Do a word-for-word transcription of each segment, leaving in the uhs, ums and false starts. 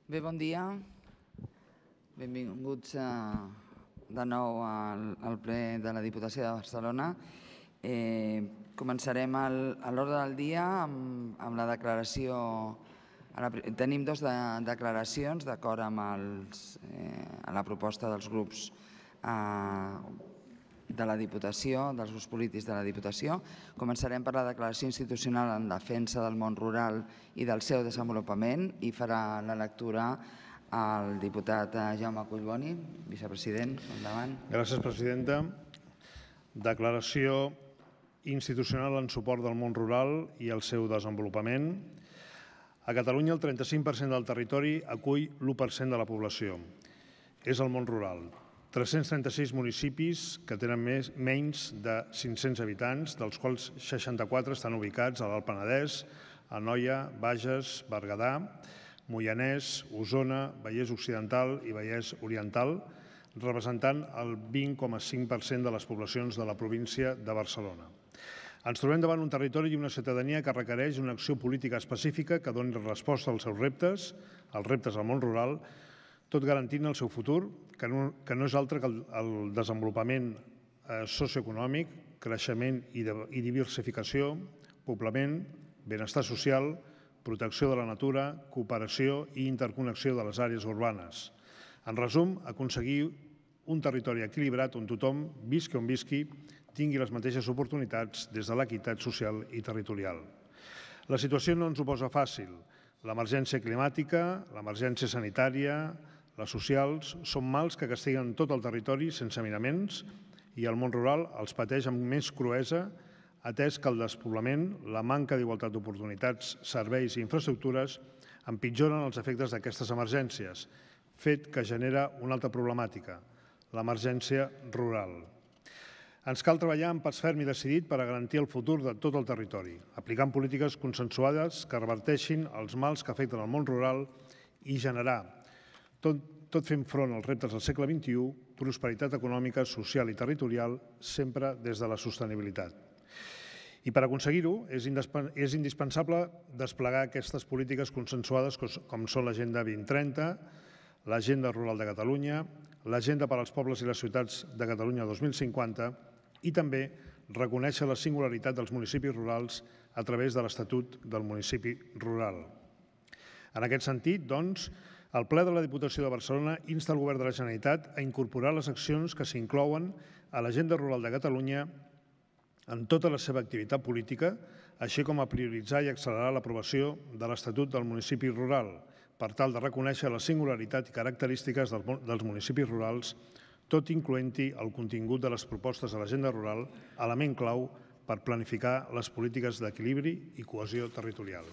Bé, bon dia. Benvinguts de nou al ple de la Diputació de Barcelona. Començarem l'ordre del dia amb la declaració. Tenim dues declaracions d'acord amb la proposta dels grups de la Diputació, dels grups polítics de la Diputació. Començarem per la declaració institucional en defensa del món rural i del seu desenvolupament i farà la lectura el diputat Jaume Collboni, vicepresident. Endavant. Gràcies, presidenta. Declaració institucional en suport del món rural i el seu desenvolupament. A Catalunya, el trenta-cinc per cent del territori acull l'u per cent de la població. És el món rural. tres-cents trenta-sis municipis que tenen menys de cinc-cents habitants, dels quals seixanta-quatre estan ubicats a l'Alt Penedès, Anoia, Bages, Berguedà, Moianès, Osona, Vallès Occidental i Vallès Oriental, representant el vint coma cinc per cent de les poblacions de la província de Barcelona. Ens trobem davant un territori i una ciutadania que requereix una acció política específica que doni resposta als seus reptes, als reptes del món rural, tot garantint el seu futur, que no és altre que el desenvolupament socioeconòmic, creixement i diversificació, poblament, benestar social, protecció de la natura, cooperació i interconnexió de les àrees urbanes. En resum, aconseguir un territori equilibrat on tothom, visqui on visqui, tingui les mateixes oportunitats des de l'equitat social i territorial. La situació no ens ho posa fàcil. L'emergència climàtica, l'emergència sanitària, les socials, són mals que castiguen tot el territori sense miraments i el món rural els pateix amb més cruesa, atès que el despoblament, la manca d'igualtat d'oportunitats, serveis i infraestructures empitjoren els efectes d'aquestes emergències, fet que genera una altra problemàtica, l'emergència rural. Ens cal treballar amb pas ferm i decidit per a garantir el futur de tot el territori, aplicant polítiques consensuades que reverteixin els mals que afecten el món rural i generar, tot fent front als reptes del segle vint-i-u, prosperitat econòmica, social i territorial, sempre des de la sostenibilitat. I per aconseguir-ho és indispensable desplegar aquestes polítiques consensuades com són l'Agenda vint trenta, l'Agenda Rural de Catalunya, l'Agenda per als Pobles i les Ciutats de Catalunya dos mil cinquanta i també reconèixer la singularitat dels municipis rurals a través de l'Estatut del Municipi Rural. En aquest sentit, doncs, el ple de la Diputació de Barcelona insta el Govern de la Generalitat a incorporar les accions que s'inclouen a l'Agenda Rural de Catalunya en tota la seva activitat política, així com a prioritzar i accelerar l'aprovació de l'Estatut del Municipi Rural, per tal de reconèixer la singularitat i característiques dels municipis rurals, tot incloent-hi el contingut de les propostes de l'Agenda Rural, element clau per planificar les polítiques d'equilibri i cohesió territorial.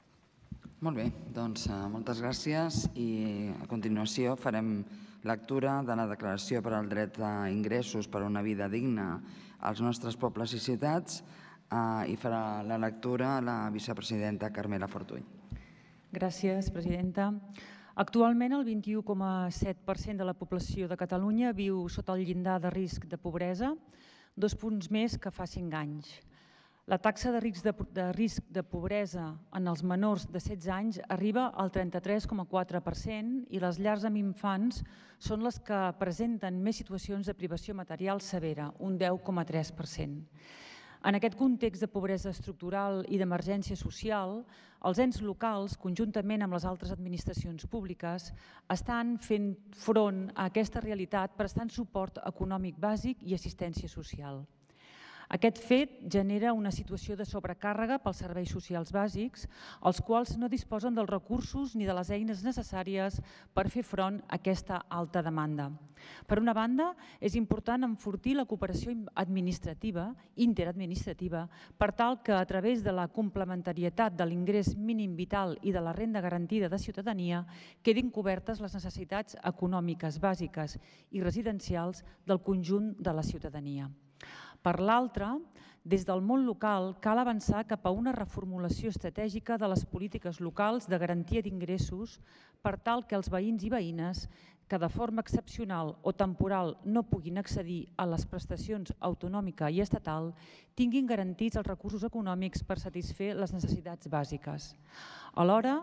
Molt bé, doncs moltes gràcies i a continuació farem lectura de la Declaració per al dret a ingressos per a una vida digna als nostres pobles i ciutats i farà la lectura la vicepresidenta Carmela Fortuny. Gràcies, presidenta. Actualment el vint-i-u coma set per cent de la població de Catalunya viu sota el llindar de risc de pobresa, dos punts més que fa cinc anys. La taxa de risc de pobresa en els menors de setze anys arriba al trenta-tres coma quatre per cent i les llars amb infants són les que presenten més situacions de privació material severa, un deu coma tres per cent. En aquest context de pobresa estructural i d'emergència social, els ens locals, conjuntament amb les altres administracions públiques, estan fent front a aquesta realitat prestant suport econòmic bàsic i assistència social. Aquest fet genera una situació de sobrecàrrega pels serveis socials bàsics, els quals no disposen dels recursos ni de les eines necessàries per fer front a aquesta alta demanda. Per una banda, és important enfortir la cooperació administrativa, interadministrativa, per tal que a través de la complementarietat de l'ingrés mínim vital i de la renda garantida de ciutadania quedin cobertes les necessitats econòmiques bàsiques i residencials del conjunt de la ciutadania. Per l'altra, des del món local cal avançar cap a una reformulació estratègica de les polítiques locals de garantia d'ingressos per tal que els veïns i veïnes que de forma excepcional o temporal no puguin accedir a les prestacions autonòmica i estatal tinguin garantits els recursos econòmics per satisfer les necessitats bàsiques. Alhora,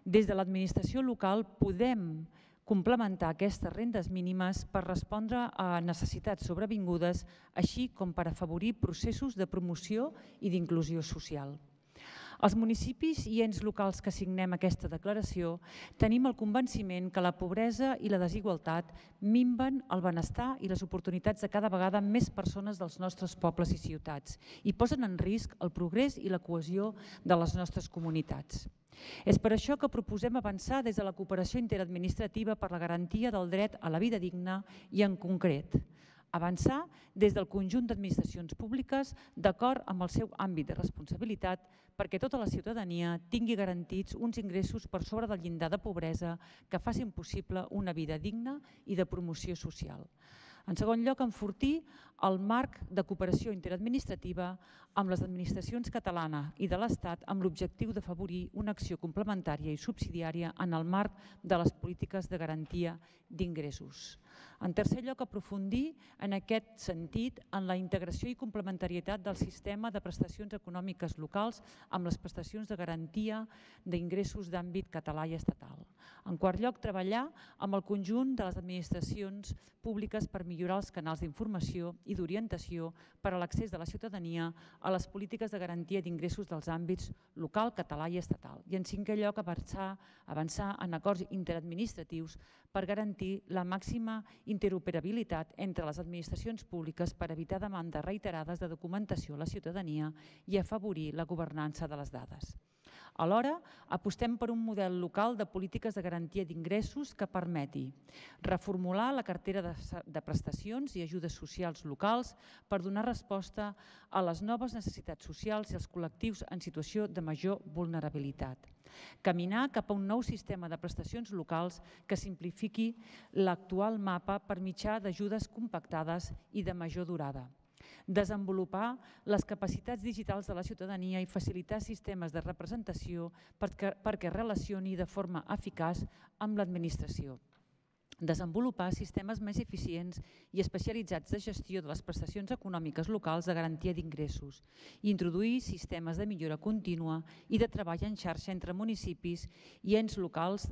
Des de l'administració local podem complementar aquestes rendes mínimes per respondre a necessitats sobrevingudes, així com per afavorir processos de promoció i d'inclusió social. Els municipis i ens locals que signem aquesta declaració tenim el convenciment que la pobresa i la desigualtat minven el benestar i les oportunitats de cada vegada més persones dels nostres pobles i ciutats i posen en risc el progrés i la cohesió de les nostres comunitats. És per això que proposem avançar des de la cooperació interadministrativa per la garantia del dret a la vida digna i, en concret, avançar des del conjunt d'administracions públiques d'acord amb el seu àmbit de responsabilitat perquè tota la ciutadania tingui garantits uns ingressos per sobre del llindar de pobresa que facin possible una vida digna i de promoció social. En segon lloc, enfortir el marc de cooperació interadministrativa amb les administracions catalana i de l'Estat amb l'objectiu d'afavorir una acció complementària i subsidiària en el marc de les polítiques de garantia d'ingressos. En tercer lloc, aprofundir en aquest sentit en la integració i complementarietat del sistema de prestacions econòmiques locals amb les prestacions de garantia d'ingressos d'àmbit català i estatal. En quart lloc, treballar amb el conjunt de les administracions públiques per millorar els canals d'informació i d'orientació per a l'accés de la ciutadania a les polítiques de garantia d'ingressos dels àmbits local, català i estatal. I en cinquè lloc, avançar, avançar en acords interadministratius per garantir la màxima interoperabilitat entre les administracions públiques per evitar demandes reiterades de documentació a la ciutadania i afavorir la governança de les dades. Alhora, apostem per un model local de polítiques de garantia d'ingressos que permeti reformular la cartera de prestacions i ajudes socials locals per donar resposta a les noves necessitats socials i als col·lectius en situació de major vulnerabilitat. Caminar cap a un nou sistema de prestacions locals que simplifiqui l'actual mapa per mitjà d'ajudes compactades i de major durada. Desenvolupar les capacitats digitals de la ciutadania i facilitar sistemes de representació perquè es relacioni de forma eficaç amb l'administració. Desenvolupar sistemes més eficients i especialitzats de gestió de les prestacions econòmiques locals de garantia d'ingressos i introduir sistemes de millora contínua i de treball en xarxa entre municipis i ens locals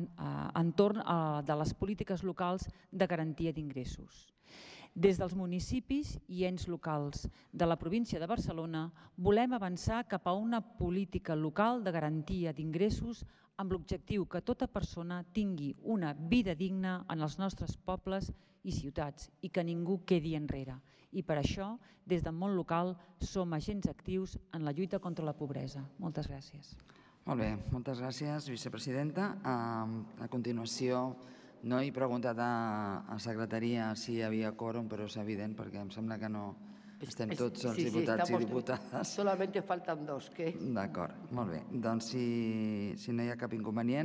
entorn de les polítiques locals de garantia d'ingressos. Des dels municipis i ens locals de la província de Barcelona volem avançar cap a una política local de garantia d'ingressos amb l'objectiu que tota persona tingui una vida digna en els nostres pobles i ciutats i que ningú quedi enrere. I per això, des del món local, som agents actius en la lluita contra la pobresa. Moltes gràcies. Molt bé, moltes gràcies, vicepresidenta. A continuació, no he preguntat a secretaria si hi havia quòrum, però és evident perquè em sembla que no estem tots els diputats i diputades. Solamente faltan dos, ¿qué? D'acord, molt bé. Doncs si no hi ha cap inconvenient,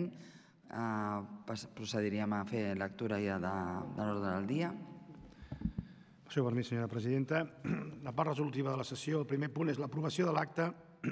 procediríem a fer lectura ja de l'ordre del dia. Amb el seu permís, senyora presidenta. La part resolutiva de la sessió, el primer punt és l'aprovació de l'acte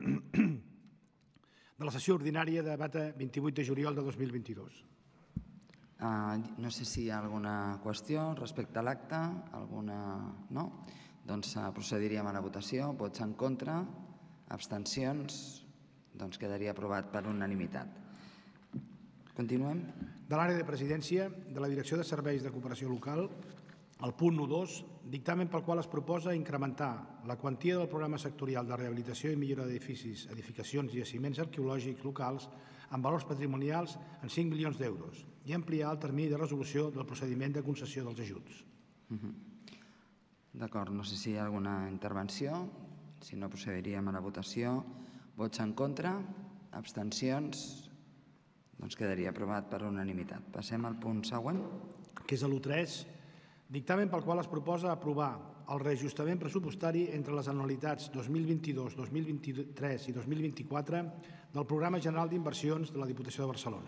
de la sessió ordinària de data vint-i-vuit de juliol de dos mil vint-i-dos. No sé si hi ha alguna qüestió respecte a l'acte, alguna... no? Doncs procediríem a la votació. Vots en contra, abstencions, doncs quedaria aprovat per unanimitat. Continuem. De l'àrea de presidència, de la Direcció de Serveis de Cooperació Local, el punt un dos, dictamen pel qual es proposa incrementar la quantia del programa sectorial de rehabilitació i millora d'edificis, edificacions i jaciments arqueològics locals amb valors patrimonials en cinc milions d'euros i ampliar el termini de resolució del procediment de concessió dels ajuts. D'acord, no sé si hi ha alguna intervenció. Si no, procediríem a la votació. Vots en contra, abstencions, doncs quedaria aprovat per unanimitat. Passem al punt següent. Que és l'u tres, dictamen pel qual es proposa aprovar el reajustament pressupostari entre les anualitats dos mil vint-i-dos, dos mil vint-i-tres i dos mil vint-i-quatre del Programa General d'Inversions de la Diputació de Barcelona.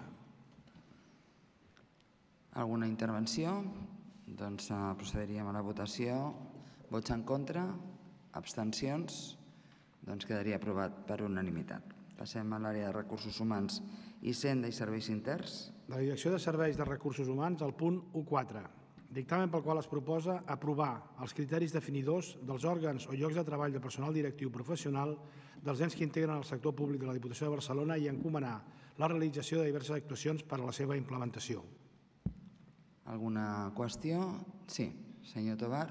Alguna intervenció? Doncs procediríem a la votació. Vots en contra, abstencions, doncs quedaria aprovat per unanimitat. Passem a l'àrea de recursos humans, Hisenda i serveis interns. De la Direcció de Serveis de Recursos Humans, el punt u quatre. Dictamen pel qual es proposa aprovar els criteris definidors dels òrgans o llocs de treball de personal directiu professional dels ens que integren el sector públic de la Diputació de Barcelona i encomanar la realització de diverses actuacions per a la seva implementació. ¿Alguna cuestión? Sí, señor Tobar.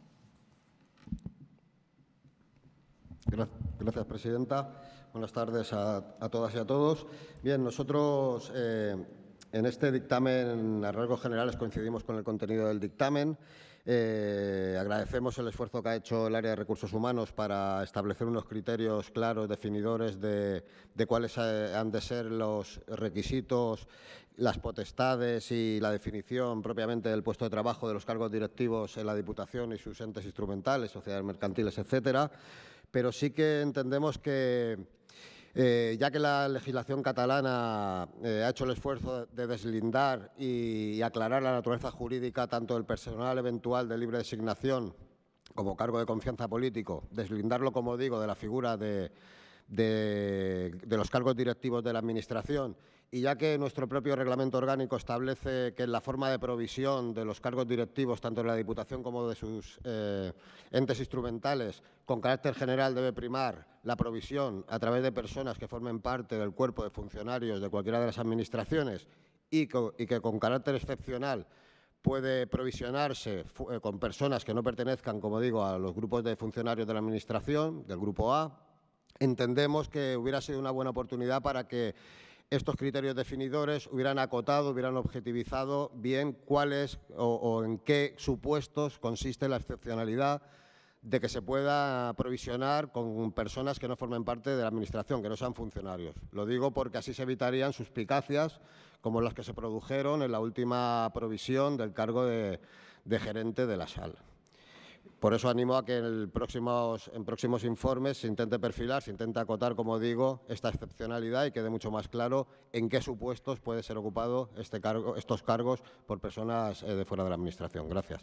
Gracias, presidenta. Buenas tardes a, a todas y a todos. Bien, nosotros eh, en este dictamen, a rasgos generales, coincidimos con el contenido del dictamen. Eh, agradecemos el esfuerzo que ha hecho el área de recursos humanos para establecer unos criterios claros, definidores de, de cuáles han de ser los requisitos, las potestades y la definición propiamente del puesto de trabajo de los cargos directivos en la Diputación y sus entes instrumentales, sociedades mercantiles, etcétera. Pero sí que entendemos que, eh, ya que la legislación catalana eh, ha hecho el esfuerzo de deslindar y, y aclarar la naturaleza jurídica tanto del personal eventual de libre designación como cargo de confianza político, deslindarlo, como digo, de la figura de, de, de los cargos directivos de la Administración, y ya que nuestro propio reglamento orgánico establece que en la forma de provisión de los cargos directivos, tanto de la Diputación como de sus eh, entes instrumentales, con carácter general debe primar la provisión a través de personas que formen parte del cuerpo de funcionarios de cualquiera de las administraciones y, co y que con carácter excepcional puede provisionarse eh, con personas que no pertenezcan, como digo, a los grupos de funcionarios de la Administración, del Grupo A, entendemos que hubiera sido una buena oportunidad para que estos criterios definidores hubieran acotado, hubieran objetivizado bien cuáles o, o en qué supuestos consiste la excepcionalidad de que se pueda provisionar con personas que no formen parte de la Administración, que no sean funcionarios. Lo digo porque así se evitarían suspicacias como las que se produjeron en la última provisión del cargo de, de gerente de la S A L. Por eso animo a que en, el próximos, en próximos informes se intente perfilar, se intente acotar, como digo, esta excepcionalidad y quede mucho más claro en qué supuestos puede ser ocupado este cargo, estos cargos por personas eh, de fuera de la Administración. Gracias.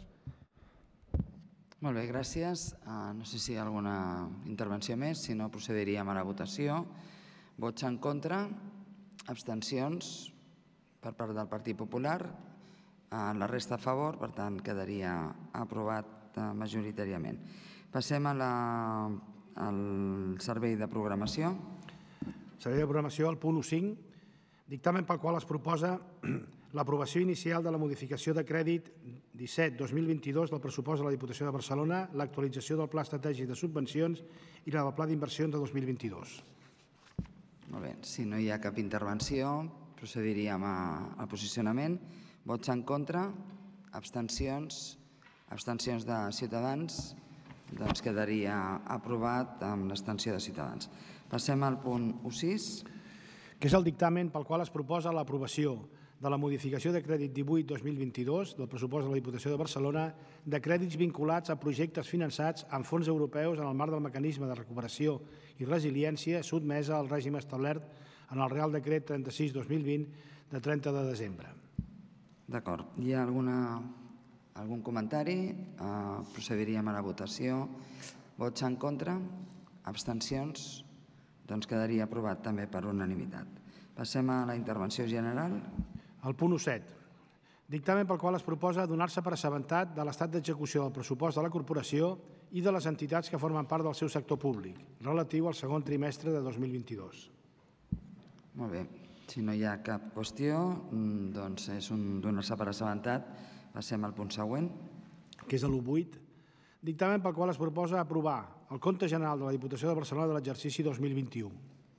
Molt bé, gràcies. Uh, no sé si hi ha alguna intervenció més, si no procediríem a la votació. Vots en contra, abstencions per part del Partit Popular, uh, la resta a favor, per tant quedaria aprovat majoritàriament. Passem a la, al servei de programació. Servei de programació, el punt un punnt cinc, dictamen pel qual es proposa l'aprovació inicial de la modificació de crèdit disset dos mil vint-i-dos del pressupost de la Diputació de Barcelona, l'actualització del Pla Estratègic de Subvencions i la del Pla d'Inversions de dos mil vint-i-dos. Molt bé, si no hi ha cap intervenció, procediríem a, al posicionament. Vots en contra, abstencions, abstencions de Ciutadans, doncs quedaria aprovat amb l'abstenció de Ciutadans. Passem al punt un punt sis. Que és el dictamen pel qual es proposa l'aprovació de la modificació de crèdit divuit dos mil vint-i-dos del pressupost de la Diputació de Barcelona de crèdits vinculats a projectes finançats amb fons europeus en el marc del mecanisme de recuperació i resiliència sotmesa al règim establert en el Real Decret trenta-sis dos mil vint de trenta de desembre. D'acord. Hi ha alguna, algun comentari? Uh, procediríem a la votació. Vots en contra? Abstencions? Doncs quedaria aprovat també per unanimitat. Passem a la intervenció general. El punt un punt set. Dictamen pel qual es proposa donar-se per assabentat de l'estat d'execució del pressupost de la corporació i de les entitats que formen part del seu sector públic, relatiu al segon trimestre de dos mil vint-i-dos. Molt bé. Si no hi ha cap qüestió, doncs és un donar-se per assabentat. Passem al punt següent. Que és l'u punt vuit. Dictamen pel qual es proposa aprovar el compte general de la Diputació de Barcelona de l'exercici dos mil vint-i-u.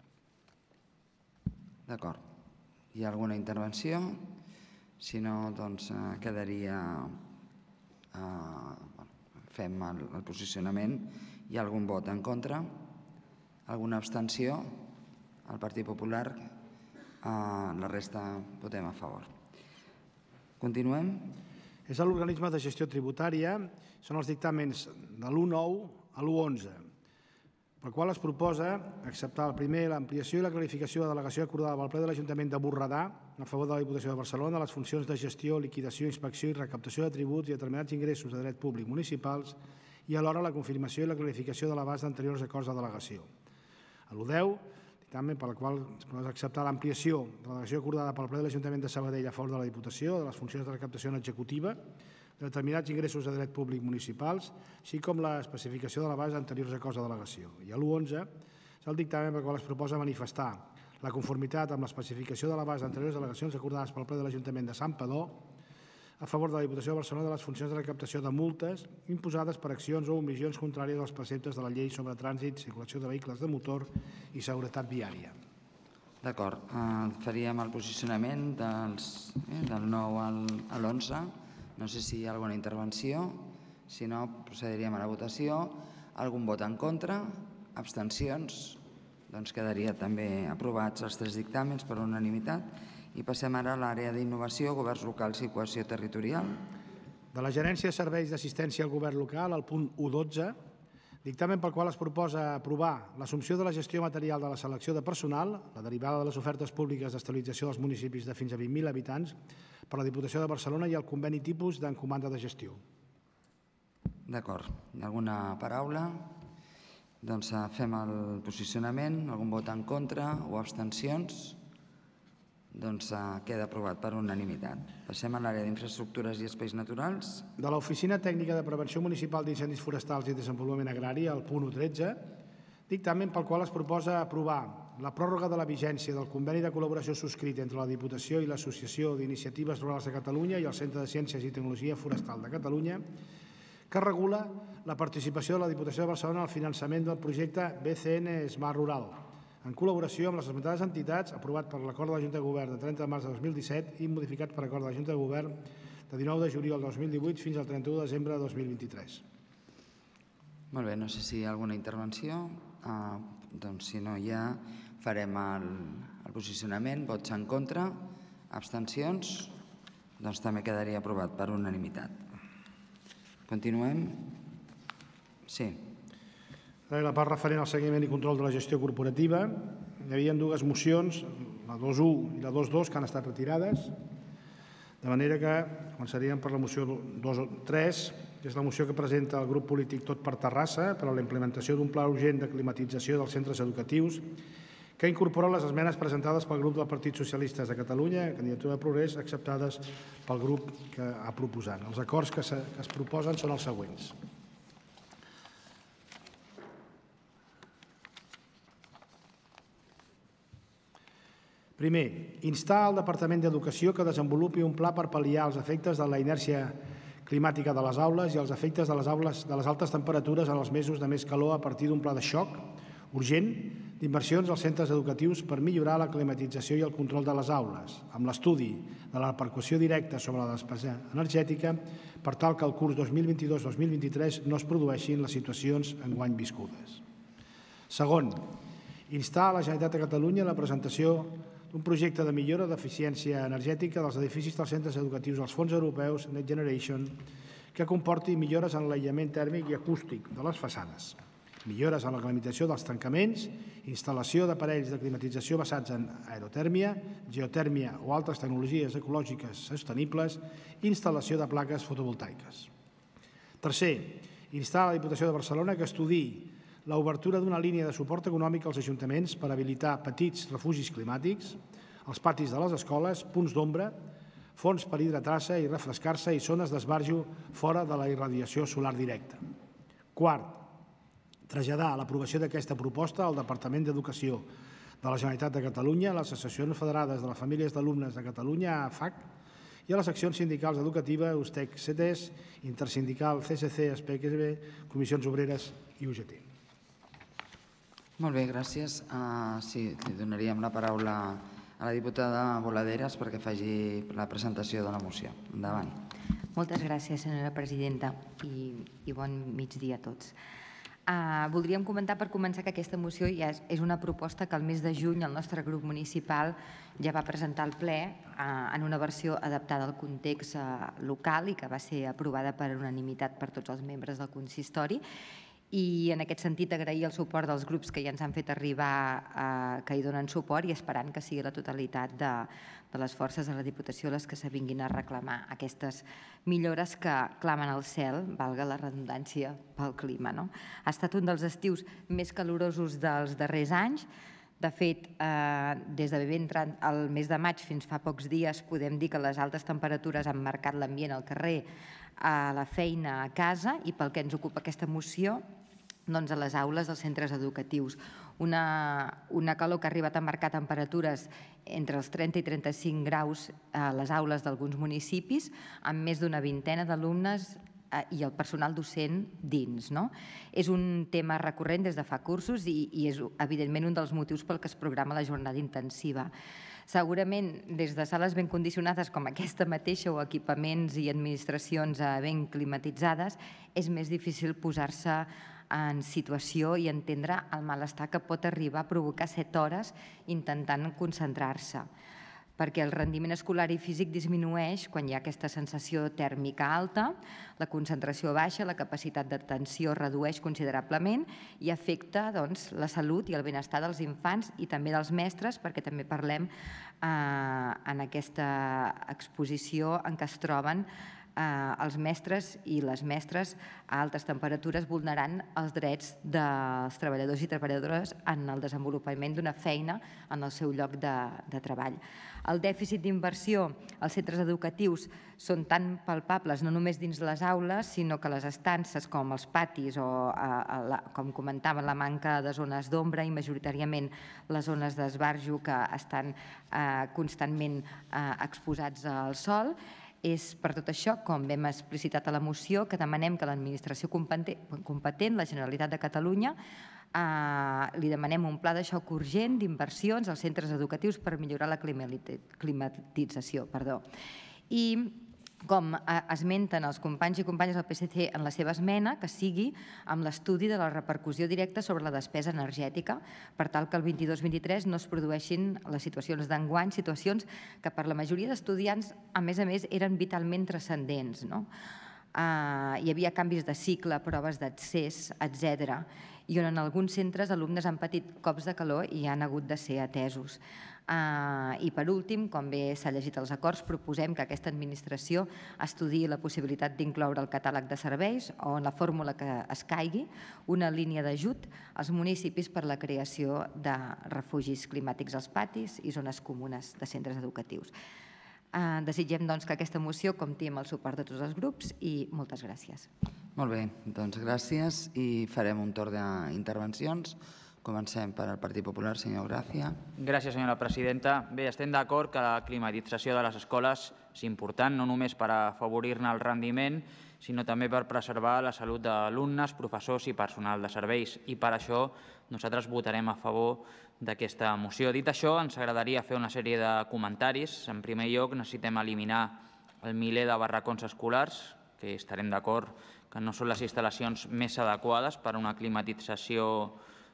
D'acord. Hi ha alguna intervenció? Si no, doncs quedaria... Fem el posicionament. Hi ha algun vot en contra? Alguna abstenció? El Partit Popular? La resta votem a favor. Continuem. És l'organisme de gestió tributària. Són els dictàmens de l'u punt nou a l'u punt onze, pel qual es proposa acceptar el primer l'ampliació i la clarificació de delegació acordada pel ple de l'Ajuntament de Borredà a favor de la Diputació de Barcelona de les funcions de gestió, liquidació, inspecció i recaptació de tributs i determinats ingressos de dret públic municipals i alhora la confirmació i la clarificació de l'abast d'anteriors acords de delegació. A l'u punt deu, dictamen per la qual es proposa acceptar l'ampliació de la delegació acordada pel ple de l'Ajuntament de Sabadell a favor de la Diputació de les funcions de recaptació executiva de determinats ingressos de dret públic municipals, així com l'especificació de l'abast d'anteriors acords de delegació. I a l'u punt onze és el dictamen per qual es proposa manifestar la conformitat amb l'especificació de la base d'anteriors delegacions acordades pel ple de l'Ajuntament de Santpedor a favor de la Diputació de Barcelona de les funcions de recaptació de multes imposades per accions o omissions contràries als preceptes de la Llei sobre trànsit, circulació de vehicles de motor i seguretat viària. D'acord. Faríem el posicionament del nou a l'onze. No sé si hi ha alguna intervenció. Si no, procediríem a la votació. Algun vot en contra? Abstencions? Doncs quedaria també aprovats els tres dictàmens per unanimitat. I passem ara a l'àrea d'innovació, governs locals i cohesió territorial. De la Gerència de Serveis d'Assistència al Govern Local, al punt u dotze, dictamen pel qual es proposa aprovar l'assumpció de la gestió material de la selecció de personal, la derivada de les ofertes públiques d'estabilització dels municipis de fins a vint mil habitants, per la Diputació de Barcelona i el conveni tipus d'encomanda de gestió. D'acord. Alguna paraula? Doncs fem el posicionament. Algun vot en contra o abstencions? Doncs queda aprovat per unanimitat. Passem a l'àrea d'infraestructures i espais naturals. De l'Oficina Tècnica de Prevenció Municipal d'Incendis Forestals i Desenvolupament Agrari, el punt u tretze, dictamen pel qual es proposa aprovar la pròrroga de la vigència del conveni de col·laboració subscrit entre la Diputació i l'Associació d'Iniciatives Rurals de Catalunya i el Centre de Ciències i Tecnologia Forestal de Catalunya, que regula la participació de la Diputació de Barcelona al finançament del projecte B C N Smart Rural, en col·laboració amb les esmentades entitats, aprovat per l'acord de la Junta de Govern de trenta de març de dos mil disset i modificat per acord de la Junta de Govern de dinou de juliol de dos mil divuit fins al trenta-u de desembre de dos mil vint-i-tres. Molt bé, no sé si hi ha alguna intervenció. Doncs si no hi ha, farem el posicionament. Vots en contra, abstencions, doncs també quedaria aprovat per unanimitat. Continuem? Sí. La part referent al seguiment i control de la gestió corporativa. Hi havia dues mocions, la dos u i la dos dos, que han estat retirades, de manera que començaríem per la moció dos tres, que és la moció que presenta el grup polític Tot per Terrassa per a la implementació d'un pla urgent de climatització dels centres educatius, que incorpora les esmenes presentades pel grup del Partit Socialista de Catalunya, Candidatura de Progrés, acceptades pel grup que ha proposat. Els acords que es proposen són els següents. Primer, instar el Departament d'Educació que desenvolupi un pla per pal·liar els efectes de la inèrcia climàtica de les aules i els efectes de les aules de les altes temperatures en els mesos de més calor a partir d'un pla de xoc urgent d'inversions als centres educatius per millorar la climatització i el control de les aules, amb l'estudi de la repercussió directa sobre la despesa energètica per tal que el curs dos mil vint-i-dos dos mil vint-i-tres no es produeixin les situacions enguany viscudes. Segon, instar a la Generalitat de Catalunya la presentació d'un projecte de millora d'eficiència energètica dels edificis dels centres educatius als fons europeus Next Generation que comporti millores en l'aïllament tèrmic i acústic de les façanes, millores en la climatització dels tancaments, instal·lació d'aparells de climatització basats en aerotèrmia, geotèrmia o altres tecnologies ecològiques sostenibles i instal·lació de plaques fotovoltaiques. Tercer, instar a la Diputació de Barcelona que estudiï l'obertura d'una línia de suport econòmic als ajuntaments per habilitar petits refugis climàtics, els patis de les escoles, punts d'ombra, fons per hidratar-se i refrescar-se i zones d'esbarjo fora de la irradiació solar directa. Quart, traslladar l'aprovació d'aquesta proposta al Departament d'Educació de la Generalitat de Catalunya, a les Associacions Federades de les Famílies d'Alumnes de Catalunya, A F A C, i a les seccions sindicals educatives, U S T E C, C T E S, Intersindical, C S C, S P Q B, Comissions Obreres i U G T. Molt bé, gràcies. Sí, li donaríem la paraula a la diputada Boladeras perquè faci la presentació de la moció. Endavant. Moltes gràcies, senyora presidenta, i bon migdia a tots. Voldríem comentar per començar que aquesta moció ja és una proposta que el mes de juny el nostre grup municipal ja va presentar al ple en una versió adaptada al context local i que va ser aprovada per unanimitat per tots els membres del consistori. I en aquest sentit agrair el suport dels grups que ja ens han fet arribar que hi donen suport i esperant que sigui la totalitat de les forces de la Diputació les que s'avinguin a reclamar aquestes millores que clamen al cel, valga la redundància, pel clima. Ha estat un dels estius més calorosos dels darrers anys. De fet, des de ben entrant el mes de maig fins fa pocs dies podem dir que les altes temperatures han marcat l'ambient al carrer, a la feina, a casa, i pel que ens ocupa aquesta moció, a les aules dels centres educatius. Una calor que ha arribat a marcar temperatures entre els trenta i trenta-cinc graus a les aules d'alguns municipis, amb més d'una vintena d'alumnes i el personal docent dins. És un tema recurrent des de fa cursos i és, evidentment, un dels motius pel que es programa la jornada intensiva. Segurament, des de sales ben condicionades com aquesta mateixa o equipaments i administracions ben climatitzades, és més difícil posar-se en situació i entendre el malestar que pot arribar a provocar set hores intentant concentrar-se, perquè el rendiment escolar i físic disminueix quan hi ha aquesta sensació tèrmica alta, la concentració baixa, la capacitat d'atenció redueix considerablement i afecta la salut i el benestar dels infants i també dels mestres, perquè també parlem en aquesta exposició en què es troben els mestres i les mestres a altes temperatures vulnerant els drets dels treballadors i treballadores en el desenvolupament d'una feina en el seu lloc de treball. El dèficit d'inversió als centres educatius són tan palpables no només dins les aules, sinó que les estances com els patis o, com comentàvem, la manca de zones d'ombra i majoritàriament les zones d'esbarjo que estan constantment exposats al sol. És per tot això, com hem explicitat a la moció, que demanem que l'administració competent, la Generalitat de Catalunya, li demanem un pla de xoc urgent d'inversions als centres educatius per millorar la climatització. I com esmenten els companys i companyes del P S C en la seva esmena, que sigui amb l'estudi de la repercussió directa sobre la despesa energètica, per tal que el vint-i-dos vint-i-tres no es produeixin les situacions d'enguany, situacions que per la majoria d'estudiants, a més a més, eren vitalment transcendents. Hi havia canvis de cicle, proves d'accés, etcètera, i on en alguns centres alumnes han patit cops de calor i han hagut de ser atesos. I per últim, com bé s'ha llegit als acords, proposem que aquesta administració estudiï la possibilitat d'incloure al catàleg de serveis o en la fórmula que es caigui una línia d'ajut als municipis per la creació de refugis climàtics als patis i zones comunes de centres educatius. Desitgem que aquesta moció compti amb el suport de tots els grups i moltes gràcies. Molt bé, doncs gràcies i farem un torn d'intervencions. Comencem per al Partit Popular, senyor Gràcia. Gràcies, senyora presidenta. Bé, estem d'acord que la climatització de les escoles és important, no només per afavorir-ne el rendiment, sinó també per preservar la salut d'alumnes, professors i personal de serveis. I per això nosaltres votarem a favor d'aquesta moció. Dit això, ens agradaria fer una sèrie de comentaris. En primer lloc, necessitem eliminar el miler de barracons escolars, que estarem d'acord que no són les instal·lacions més adequades per a una climatització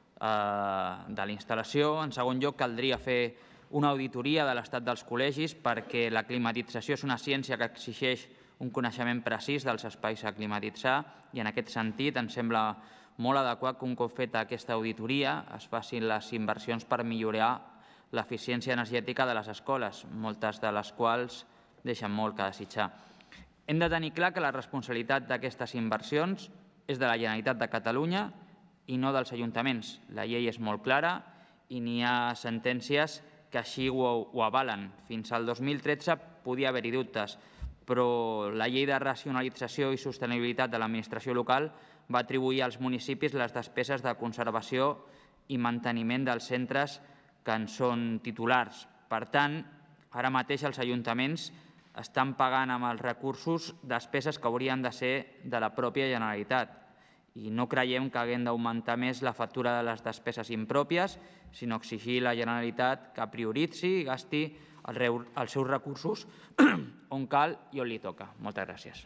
de la instal·lació. En segon lloc, caldria fer una auditoria de l'estat dels col·legis perquè la climatització és una ciència que exigeix un coneixement precís dels espais a climatitzar i en aquest sentit ens sembla molt adequat que un cop feta aquesta auditoria es facin les inversions per millorar l'eficiència energètica de les escoles, moltes de les quals deixen molt que desitjar. Hem de tenir clar que la responsabilitat d'aquestes inversions és de la Generalitat de Catalunya i no dels ajuntaments. La llei és molt clara i n'hi ha sentències que així ho avalen. Fins al dos mil tretze podia haver-hi dubtes, però la llei de racionalització i sostenibilitat de l'administració local va atribuir als municipis les despeses de conservació i manteniment dels centres que en són titulars. Per tant, ara mateix els ajuntaments estan pagant amb els recursos despeses que haurien de ser de la pròpia Generalitat. I no creiem que haguem d'augmentar més la factura de les despeses impròpies, sinó exigir a la Generalitat que prioritzi i gasti els seus recursos on cal i on li toca. Moltes gràcies.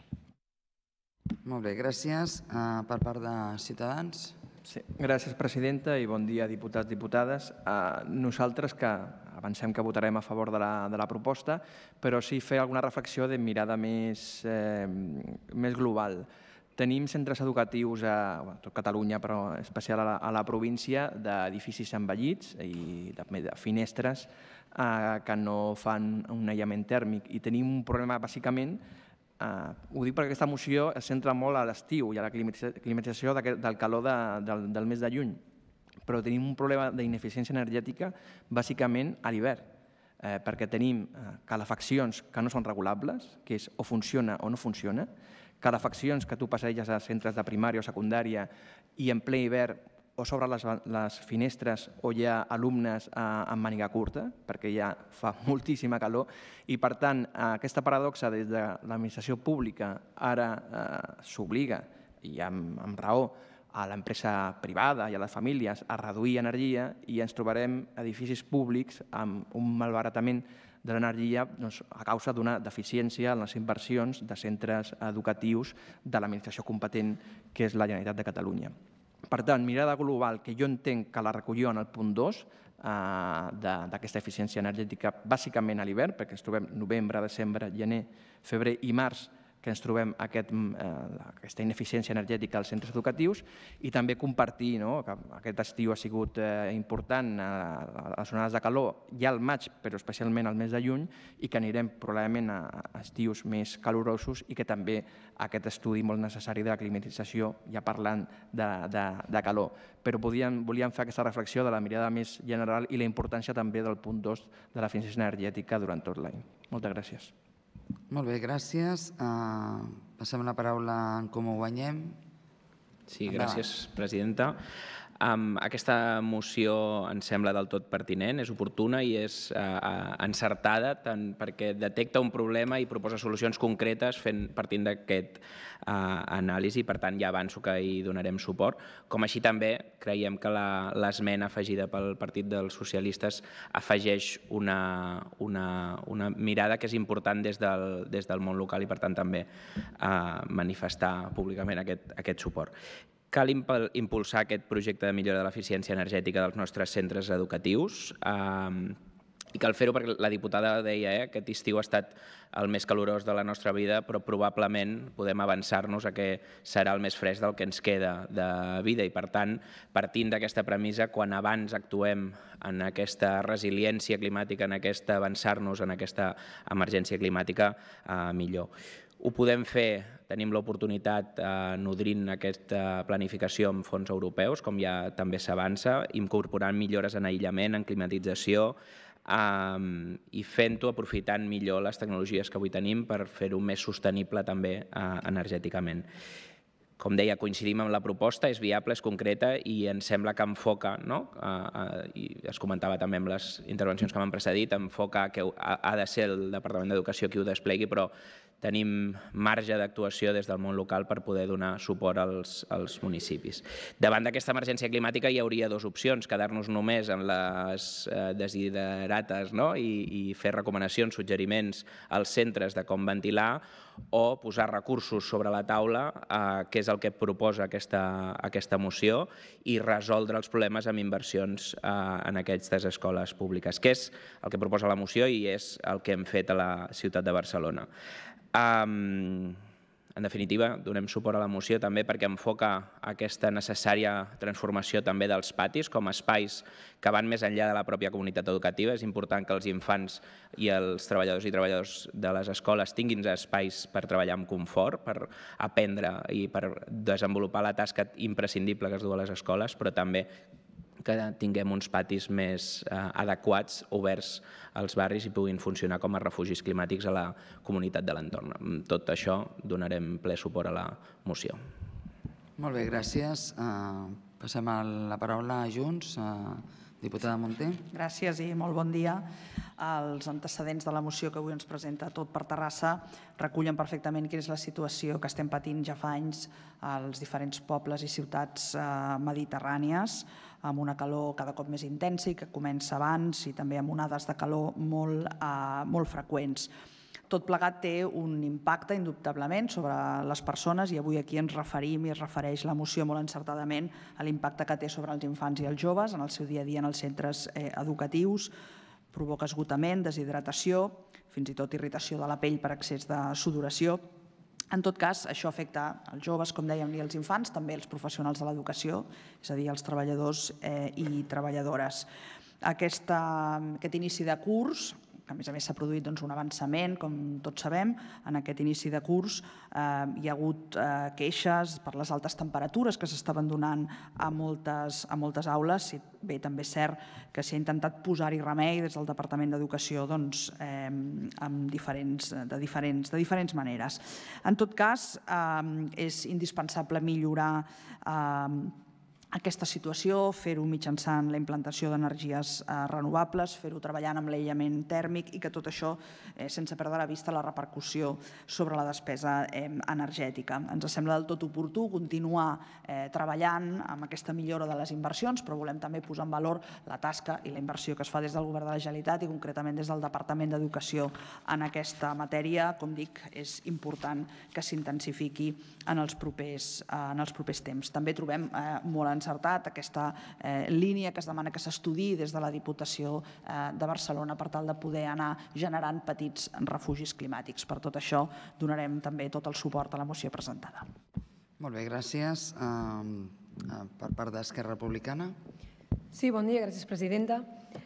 Molt bé, gràcies. Per part de Ciutadans. Gràcies, presidenta, i bon dia, diputats i diputades. Nosaltres que avancem que votarem a favor de la proposta, però sí fer alguna reflexió de mirada més global. Tenim centres educatius a tot Catalunya, però en especial a la província, d'edificis envellits i de finestres que no fan un aïllament tèrmic. I tenim un problema, bàsicament, ho dic perquè aquesta moció es centra molt a l'estiu i a la climatització del calor del mes de juny, però tenim un problema d'ineficiència energètica bàsicament a l'hivern, perquè tenim calefaccions que no són regulables, que és o funciona o no funciona, calefaccions que tu passeges a centres de primària o secundària i en ple hivern o sobre les, les finestres o hi ha alumnes eh, amb màniga curta, perquè ja fa moltíssima calor, i per tant aquesta paradoxa des de l'administració pública ara eh, s'obliga, i amb, amb raó, a l'empresa privada i a les famílies a reduir energia i ens trobarem edificis públics amb un malbaratament de l'energia doncs, a causa d'una deficiència en les inversions de centres educatius de l'administració competent que és la Generalitat de Catalunya. Per tant, mirada global que jo entenc que la recollió en el punt dos eh, d'aquesta eficiència energètica bàsicament a l'hivern, perquè ens trobem novembre, desembre, gener, febrer i març, que ens trobem aquest, eh, aquesta ineficiència energètica als centres educatius i també compartir no, que aquest estiu ha sigut eh, important a, a les onades de calor ja al maig, però especialment al mes de juny, i que anirem probablement a, a estius més calorosos i que també aquest estudi molt necessari de la climatització, ja parlant de, de, de calor. Però podíem, volíem fer aquesta reflexió de la mirada més general i la importància també del punt dos de l'eficiència energètica durant tot l'any. Moltes gràcies. Molt bé, gràcies. Uh, passem la paraula en Comú Guanyem. Sí, gràcies, presidenta. Um, aquesta moció ens sembla del tot pertinent, és oportuna i és uh, encertada tant perquè detecta un problema i proposa solucions concretes fent, partint d'aquest uh, anàlisi, per tant ja avanço que hi donarem suport, com així també creiem que l'esmena afegida pel Partit dels Socialistes afegeix una, una, una mirada que és important des del, des del món local i per tant també uh, manifestar públicament aquest, aquest suport. Cal impulsar aquest projecte de millora de l'eficiència energètica dels nostres centres educatius i cal fer-ho perquè la diputada deia que aquest estiu ha estat el més calorós de la nostra vida, però probablement podem avançar-nos a que serà el més fresc del que ens queda de vida i, per tant, partint d'aquesta premissa, quan abans actuem en aquesta resiliència climàtica, en aquesta avançar-nos en aquesta emergència climàtica, millor. Ho podem fer, tenim l'oportunitat nodrint aquesta planificació amb fons europeus, com ja també s'avança, incorporant millores en aïllament, en climatització i fent-ho aprofitant millor les tecnologies que avui tenim per fer-ho més sostenible també energèticament. Com deia, coincidim amb la proposta, és viable, és concreta i ens sembla que enfoca, no? I es comentava també amb les intervencions que m'han precedit, enfoca que ha de ser el Departament d'Educació qui ho desplegui, però tenim marge d'actuació des del món local per poder donar suport als, als municipis. Davant d'aquesta emergència climàtica hi hauria dues opcions, quedar-nos només en les eh, desiderates, no? I, i fer recomanacions, suggeriments als centres de com ventilar o posar recursos sobre la taula, eh, que és el que proposa aquesta, aquesta moció, i resoldre els problemes amb inversions eh, en aquestes escoles públiques, que és el que proposa la moció i és el que hem fet a la ciutat de Barcelona. Um, en definitiva, donem suport a la moció també perquè enfoca aquesta necessària transformació també dels patis com a espais que van més enllà de la pròpia comunitat educativa. És important que els infants i els treballadors i treballadors de les escoles tinguin espais per treballar amb confort, per aprendre i per desenvolupar la tasca imprescindible que es du a les escoles, però també que tinguem uns patis més eh, adequats, oberts als barris i puguin funcionar com a refugis climàtics a la comunitat de l'entorn. Amb tot això donarem ple suport a la moció. Molt bé, gràcies. Uh, passem a la paraula a Junts. Uh, diputada Munté. Gràcies i molt bon dia. Els antecedents de la moció que avui ens presenta Tot per Terrassa recullen perfectament quina és la situació que estem patint ja fa anys als diferents pobles i ciutats eh, mediterrànies, amb una calor cada cop més intensa i que comença abans i també amb onades de calor molt, eh, molt freqüents. Tot plegat té un impacte, indubtablement, sobre les persones i avui aquí ens referim i es refereix la moció molt encertadament a l'impacte que té sobre els infants i els joves en el seu dia a dia en els centres eh, educatius. Provoca esgotament, deshidratació, fins i tot irritació de la pell per excés de sudoració. En tot cas, això afecta els joves, com dèiem, i els infants, també els professionals de l'educació, és a dir, els treballadors eh, i treballadores. Aquesta, aquest inici de curs, que a més a més s'ha produït un avançament, com tots sabem, en aquest inici de curs. Hi ha hagut queixes per les altes temperatures que s'estaven donant a moltes aules. Bé, també és cert que s'ha intentat posar-hi remei des del Departament d'Educació de diferents maneres. En tot cas, és indispensable millorar aquesta situació, fer-ho mitjançant la implantació d'energies renovables, fer-ho treballant amb l'aïllament tèrmic i que tot això sense perdre de vista la repercussió sobre la despesa energètica. Ens sembla del tot oportú continuar treballant amb aquesta millora de les inversions, però volem també posar en valor la tasca i la inversió que es fa des del Govern de la Generalitat i concretament des del Departament d'Educació en aquesta matèria. Com dic, és important que s'intensifiqui en els propers temps. També trobem molt encertat aquesta línia que es demana que s'estudiï des de la Diputació de Barcelona per tal de poder anar generant petits refugis climàtics. Per tot això donarem també tot el suport a la moció presentada. Molt bé, gràcies. Per part d'Esquerra Republicana. Sí, bon dia, gràcies, presidenta.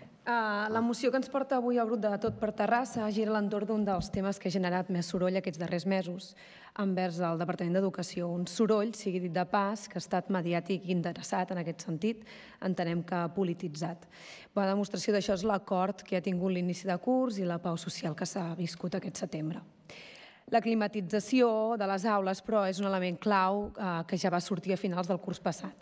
La moció que ens porta avui el grup de Tot per Terrassa gira a l'entorn d'un dels temes que ha generat més soroll aquests darrers mesos envers el Departament d'Educació. Un soroll, sigui dit de pas, que ha estat mediàtic i interessat en aquest sentit, entenem que polititzat. La demostració d'això és l'acord que ha tingut l'inici de curs i la pau social que s'ha viscut aquest setembre. La climatització de les aules, però, és un element clau que ja va sortir a finals del curs passat.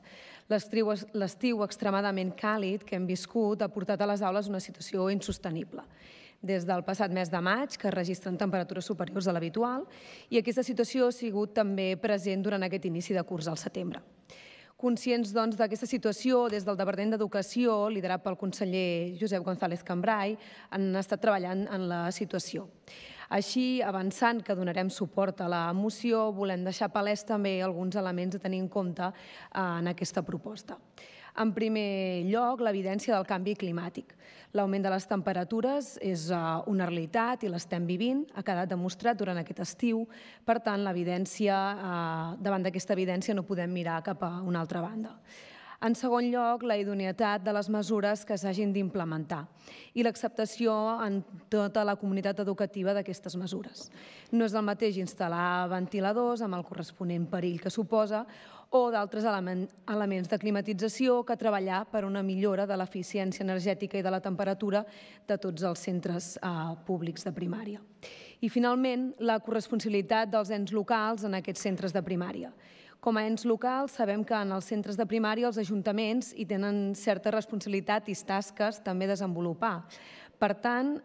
L'estiu extremadament càlid que hem viscut ha portat a les aules una situació insostenible. Des del passat mes de maig, que es registren temperatures superiors a l'habitual, i aquesta situació ha sigut també present durant aquest inici de curs al setembre. Conscients doncs, d'aquesta situació, des del Departament d'Educació, liderat pel conseller Josep González Cambray, han estat treballant en la situació. Així, avançant que donarem suport a la moció, volem deixar palès també alguns elements a tenir en compte en aquesta proposta. En primer lloc, l'evidència del canvi climàtic. L'augment de les temperatures és una realitat i l'estem vivint, ha quedat demostrat durant aquest estiu. Per tant, davant d'aquesta evidència no podem mirar cap a una altra banda. En segon lloc, la idoneïtat de les mesures que s'hagin d'implementar i l'acceptació en tota la comunitat educativa d'aquestes mesures. No és el mateix instal·lar ventiladors amb el corresponent perill que suposa o d'altres elements de climatització que treballar per una millora de l'eficiència energètica i de la temperatura de tots els centres públics de primària. I, finalment, la corresponsabilitat dels ens locals en aquests centres de primària. Com a ens locals, sabem que en els centres de primària els ajuntaments hi tenen certa responsabilitat i tasques també a desenvolupar. Per tant,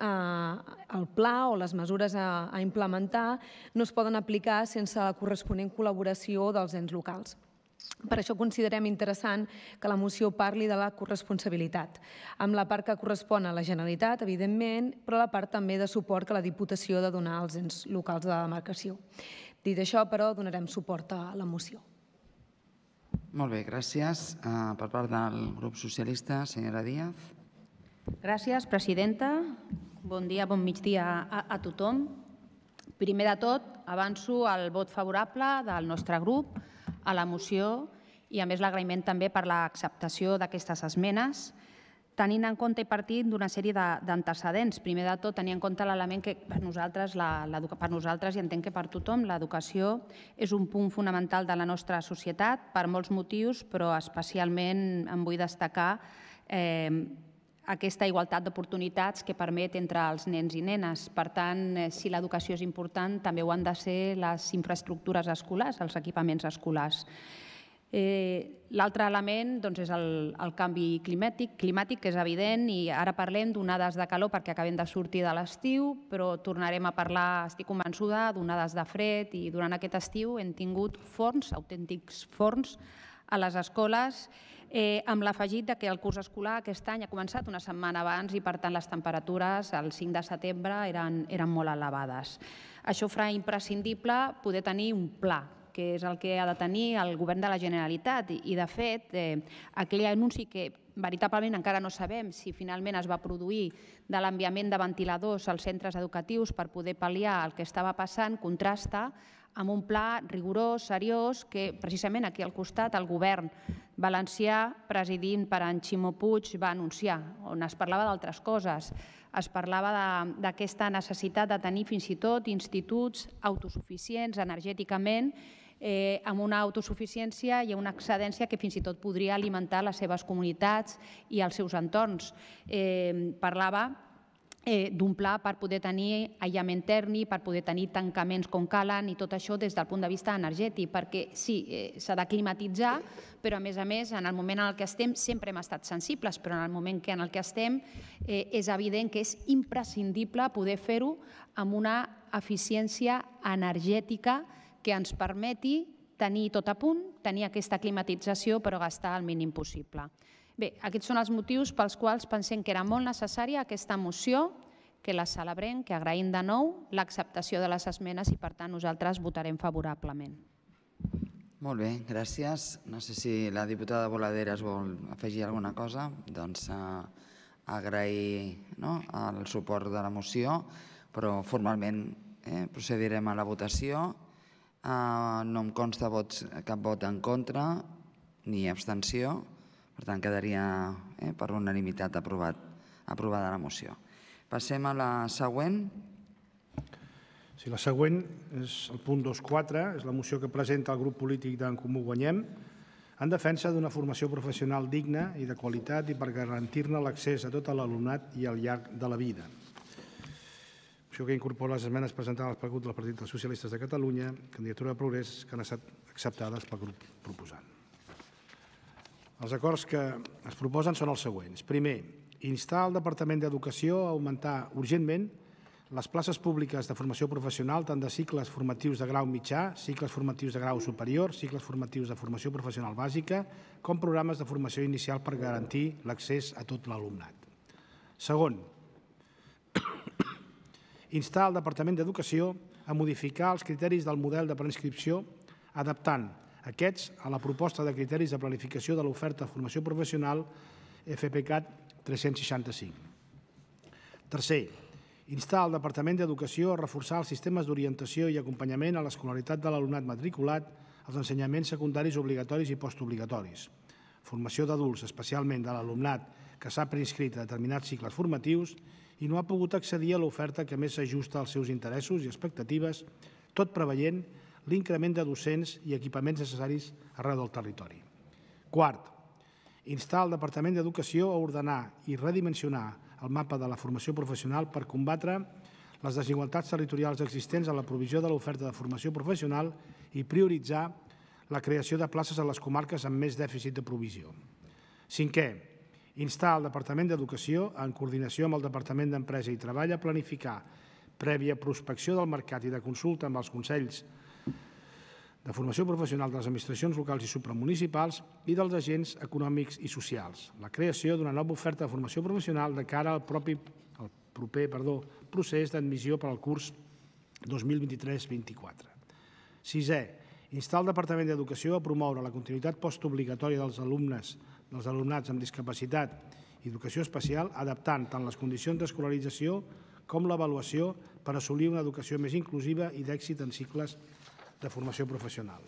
el pla o les mesures a implementar no es poden aplicar sense la corresponent col·laboració dels ens locals. Per això considerem interessant que la moció parli de la corresponsabilitat, amb la part que correspon a la Generalitat, evidentment, però la part també de suport que la Diputació ha de donar als ens locals de la demarcació. Dit això, però, donarem suport a la moció. Molt bé, gràcies. Per part del grup socialista, senyora Díaz. Gràcies, presidenta. Bon dia, bon migdia a tothom. Primer de tot, avanço el vot favorable del nostre grup a la moció i, a més, l'agraïment també per l'acceptació d'aquestes esmenes, tenint en compte i partint d'una sèrie d'antecedents. Primer de tot, tenir en compte l'element que per nosaltres, per nosaltres i entenc que per tothom, l'educació és un punt fonamental de la nostra societat per molts motius, però especialment em vull destacar aquesta igualtat d'oportunitats que permet entre els nens i nenes. Per tant, si l'educació és important, també ho han de ser les infraestructures escolars, els equipaments escolars. L'altre element és el canvi climàtic, que és evident, i ara parlem d'onades de calor perquè acabem de sortir de l'estiu, però tornarem a parlar, estic convençuda, d'onades de fred, i durant aquest estiu hem tingut forns, autèntics forns, a les escoles, amb l'afegit que el curs escolar aquest any ha començat una setmana abans i, per tant, les temperatures el cinc de setembre eren molt elevades. Això farà imprescindible poder tenir un pla, que és el que ha de tenir el Govern de la Generalitat. I, de fet, aquell anunci que veritablement encara no sabem si finalment es va produir de l'enviament de ventiladors als centres educatius per poder pal·liar el que estava passant, contrasta amb un pla rigorós, seriós, que precisament aquí al costat el govern valencià, presidint per en Ximo Puig, va anunciar, on es parlava d'altres coses. Es parlava d'aquesta necessitat de tenir fins i tot instituts autosuficients energèticament, amb una autosuficiència i una excedència que fins i tot podria alimentar les seves comunitats i els seus entorns. Parlava d'un pla per poder tenir aïllament tèrmic, per poder tenir tancaments com calen i tot això des del punt de vista energètic, perquè sí, s'ha de climatitzar, però a més a més, en el moment en què estem, sempre hem estat sensibles, però en el moment en què estem és evident que és imprescindible poder fer-ho amb una eficiència energètica que ens permeti tenir tot a punt, tenir aquesta climatització, però gastar el mínim possible. Bé, aquests són els motius pels quals pensem que era molt necessària aquesta moció, que la celebrem, que agraïm de nou l'acceptació de les esmenes i, per tant, nosaltres votarem favorablement. Molt bé, gràcies. No sé si la diputada Boladeras vol afegir alguna cosa. Doncs agrair el suport de la moció, però formalment procedirem a la votació. No em consta cap vot en contra ni abstenció. Per tant, quedaria per unanimitat aprovada la moció. Passem a la següent. Sí, la següent és el punt dos punt quatre, és la moció que presenta el grup polític d'En Comú Guanyem en defensa d'una formació professional digna i de qualitat i per garantir-ne l'accés a tot l'alumnat i al llarg de la vida. Moció que incorpora les esmenes presentades pel grup del Partit dels Socialistes de Catalunya, Candidatura de Progrés, que han estat acceptades pel grup proposant. Els acords que es proposen són els següents. Primer, instar el Departament d'Educació a augmentar urgentment les places públiques de formació professional tant de cicles formatius de grau mitjà, cicles formatius de grau superior, cicles formatius de formació professional bàsica, com programes de formació inicial per garantir l'accés a tot l'alumnat. Segon, instar el Departament d'Educació a modificar els criteris del model de preinscripció adaptant aquests a la proposta de criteris de planificació de l'oferta de formació professional F P C A T tres-cents seixanta-cinc. Tercer, instar el Departament d'Educació a reforçar els sistemes d'orientació i acompanyament a l'escolaritat de l'alumnat matriculat als ensenyaments secundaris obligatoris i postobligatoris, formació d'adults, especialment de l'alumnat que s'ha preinscrit a determinats cicles formatius i no ha pogut accedir a l'oferta que més s'ajusta als seus interessos i expectatives, tot preveient l'increment de docents i equipaments necessaris arreu del territori. Quart, instar el Departament d'Educació a ordenar i redimensionar el mapa de la formació professional per combatre les desigualtats territorials existents en la provisió de l'oferta de formació professional i prioritzar la creació de places a les comarques amb més dèficit de provisió. Cinquè, instar el Departament d'Educació, en coordinació amb el Departament d'Empresa i Treball, a planificar, prèvia prospecció del mercat i de consulta amb els consells de formació professional de les administracions locals i supramunicipals i dels agents econòmics i socials, la creació d'una nova oferta de formació professional de cara al propi, al proper perdó, procés d'admissió per al curs dos mil vint-i-tres vint-i-quatre. Sisè, instar el Departament d'Educació a promoure la continuïtat postobligatòria dels alumnes, dels alumnats amb discapacitat i educació especial, adaptant tant les condicions d'escolarització com l'avaluació per assolir una educació més inclusiva i d'èxit en cicles de formació professional.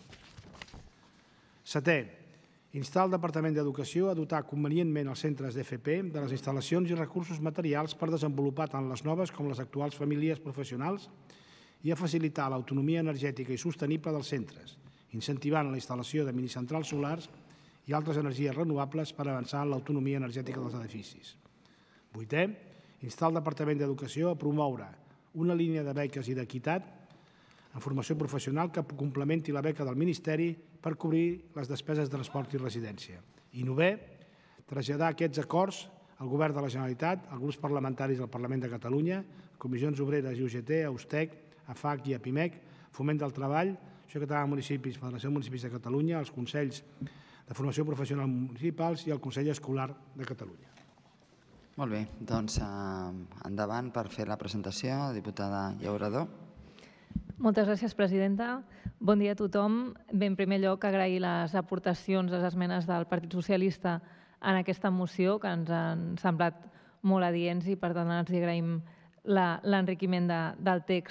Setè, instar el Departament d'Educació a dotar convenientment els centres d'F P de les instal·lacions i recursos materials per desenvolupar tant les noves com les actuals famílies professionals i a facilitar l'autonomia energètica i sostenible dels centres, incentivant la instal·lació de minicentrals solars i altres energies renovables per avançar en l'autonomia energètica dels edificis. Vuitè, instar el Departament d'Educació a promoure una línia de beques i d'equitat en formació professional que complementi la beca del Ministeri per cobrir les despeses de transport i residència. I novè, traslladar aquests acords al Govern de la Generalitat, als grups parlamentaris del Parlament de Catalunya, Comissions Obreres i U G T, a USTEC, a F A C i a PIMEC, Foment del Treball, Associació Catalana de Municipis, Federació de Municipis de Catalunya, els Consells de Formació Professional Municipals i el Consell Escolar de Catalunya. Molt bé, doncs endavant per fer la presentació, diputada Llauradó. Moltes gràcies, presidenta. Bon dia a tothom. Bé, en primer lloc, agrair les aportacions, les esmenes del Partit Socialista en aquesta moció, que ens han semblat molt adients i, per tant, ens agraïm l'enriquiment del text.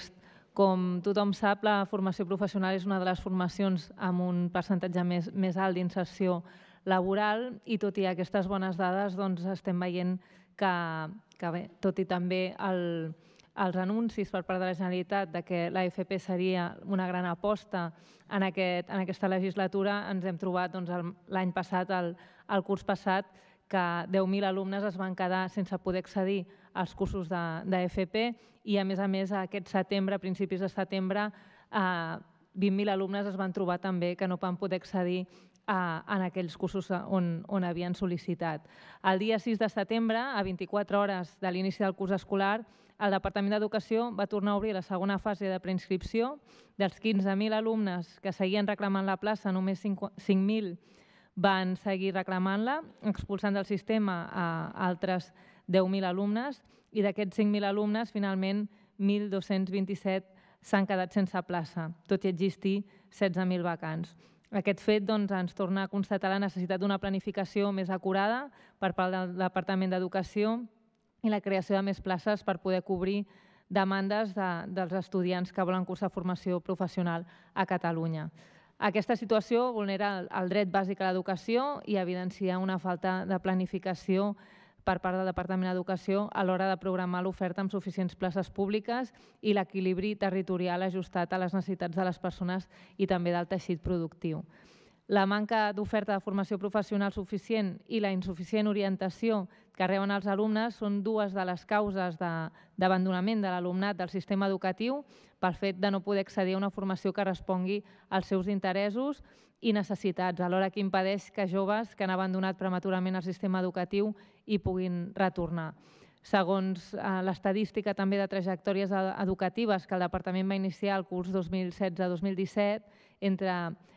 Com tothom sap, la formació professional és una de les formacions amb un percentatge més, més alt d'inserció laboral i tot i aquestes bones dades doncs, estem veient que, que bé, tot i també el, els anuncis per part de la Generalitat de que l'A F P seria una gran aposta en, aquest, en aquesta legislatura, ens hem trobat doncs, l'any passat, el, el curs passat, que deu mil alumnes es van quedar sense poder accedir als cursos d'A F P i, a més a més, aquest setembre, a principis de setembre, eh, vint mil alumnes es van trobar també que no van poder accedir a, en aquells cursos on, on havien sol·licitat. El dia sis de setembre, a vint-i-quatre hores de l'inici del curs escolar, el Departament d'Educació va tornar a obrir la segona fase de preinscripció. Dels quinze mil alumnes que seguien reclamant la plaça, només cinc mil van seguir reclamant-la, expulsant del sistema a altres deu mil alumnes i d'aquests cinc mil alumnes, finalment, mil dos-cents vint-i-set s'han quedat sense plaça, tot i existir setze mil vacants. Aquest fet doncs, ens torna a constatar la necessitat d'una planificació més acurada per part del Departament d'Educació i la creació de més places per poder cobrir demandes de, dels estudiants que volen cursar formació professional a Catalunya. Aquesta situació vulnera el, el dret bàsic a l'educació i evidencia una falta de planificació per part del Departament d'Educació a l'hora de programar l'oferta amb suficients places públiques i l'equilibri territorial ajustat a les necessitats de les persones i també del teixit productiu. La manca d'oferta de formació professional suficient i la insuficient orientació que reben els alumnes són dues de les causes d'abandonament de l'alumnat del sistema educatiu pel fet de no poder accedir a una formació que respongui als seus interessos i necessitats, alhora que impedeix que joves que han abandonat prematurament el sistema educatiu hi puguin retornar. Segons l'estadística també de trajectòries educatives que el Departament va iniciar el curs dos mil setze dos mil disset, entre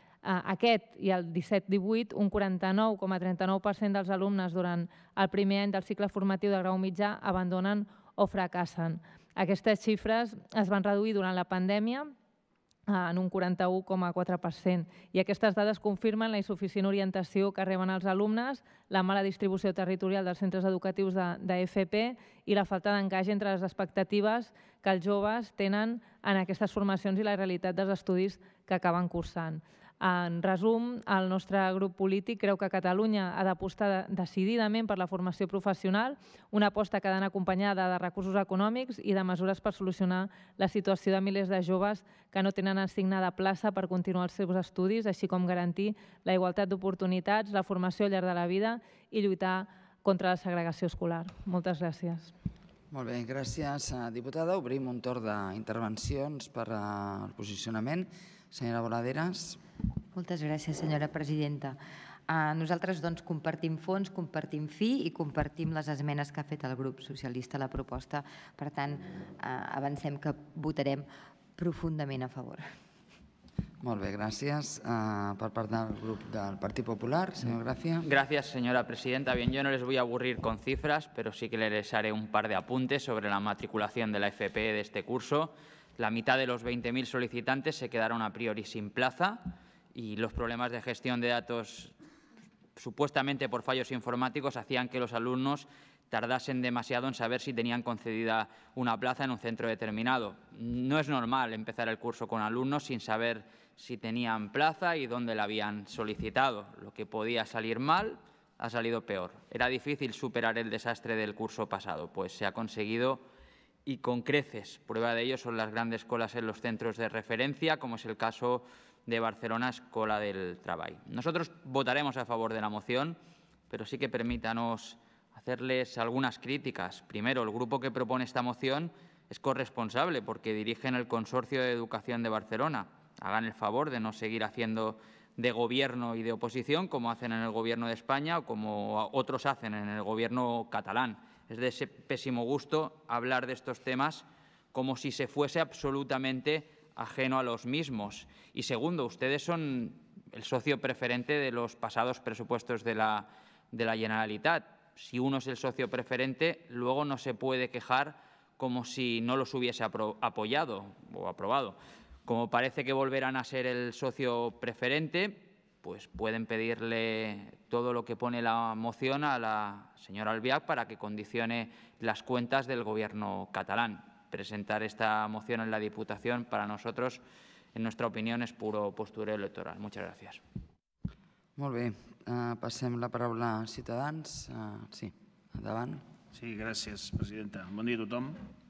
aquest i el disset divuit, un quaranta-nou coma trenta-nou per cent dels alumnes durant el primer any del cicle formatiu de grau mitjà abandonen o fracassen. Aquestes xifres es van reduir durant la pandèmia en un quaranta-u coma quatre per cent. I aquestes dades confirmen la insuficient orientació que reben els alumnes, la mala distribució territorial dels centres educatius d'A F P i la falta d'encaix entre les expectatives que els joves tenen en aquestes formacions i la realitat dels estudis que acaben cursant. En resum, el nostre grup polític creu que Catalunya ha d'apostar decididament per la formació professional, una aposta que ha d'anar acompanyada de recursos econòmics i de mesures per solucionar la situació de milers de joves que no tenen assignada plaça per continuar els seus estudis, així com garantir la igualtat d'oportunitats, la formació al llarg de la vida i lluitar contra la segregació escolar. Moltes gràcies. Molt bé, gràcies, diputada. Obrim un torn d'intervencions per al posicionament. Senyora Boladeras. Moltes gràcies, senyora presidenta. Nosaltres doncs, compartim fons, compartim fi i compartim les esmenes que ha fet el grup socialista a la proposta. Per tant, avancem que votarem profundament a favor. Molt bé, gràcies. Per part del grup del Partit Popular, señor Gracia. Gracias, señora presidenta. Bien, yo no les voy a aburrir con cifras, pero sí que les haré un par de apuntes sobre la matriculación de la F P de este curso. La mitad de los veinte mil solicitantes se quedaron a priori sin plaza y los problemas de gestión de datos, supuestamente por fallos informáticos, hacían que los alumnos tardasen demasiado en saber si tenían concedida una plaza en un centro determinado. No es normal empezar el curso con alumnos sin saber si tenían plaza y dónde la habían solicitado. Lo que podía salir mal ha salido peor. Era difícil superar el desastre del curso pasado, pues se ha conseguido y con creces. Prueba de ello son las grandes colas en los centros de referencia, como es el caso de Barcelona Escola del Treball. Nosotros votaremos a favor de la moción, pero sí que permítanos hacerles algunas críticas. Primero, el grupo que propone esta moción es corresponsable porque dirigen el Consorcio de Educación de Barcelona. Hagan el favor de no seguir haciendo de gobierno y de oposición como hacen en el Gobierno de España o como otros hacen en el Gobierno catalán. Es de ese pésimo gusto hablar de estos temas como si se fuese absolutamente ajeno a los mismos. Y segundo, ustedes son el socio preferente de los pasados presupuestos de la, de la Generalitat. Si uno es el socio preferente, luego no se puede quejar como si no los hubiese apoyado o aprobado. Como parece que volverán a ser el socio preferente, pues pueden pedirle todo lo que pone la moción a la señora Albiach para que condicione las cuentas del Gobierno catalán. presentar esta moción en la Diputación, para nosotros, en nuestra opinión, es puro postureo electoral. Muchas gracias. Molt bé. Uh, passem la paraula a Ciutadans. Uh, sí, endavant. Sí, gràcies, presidenta. Bon dia a tothom.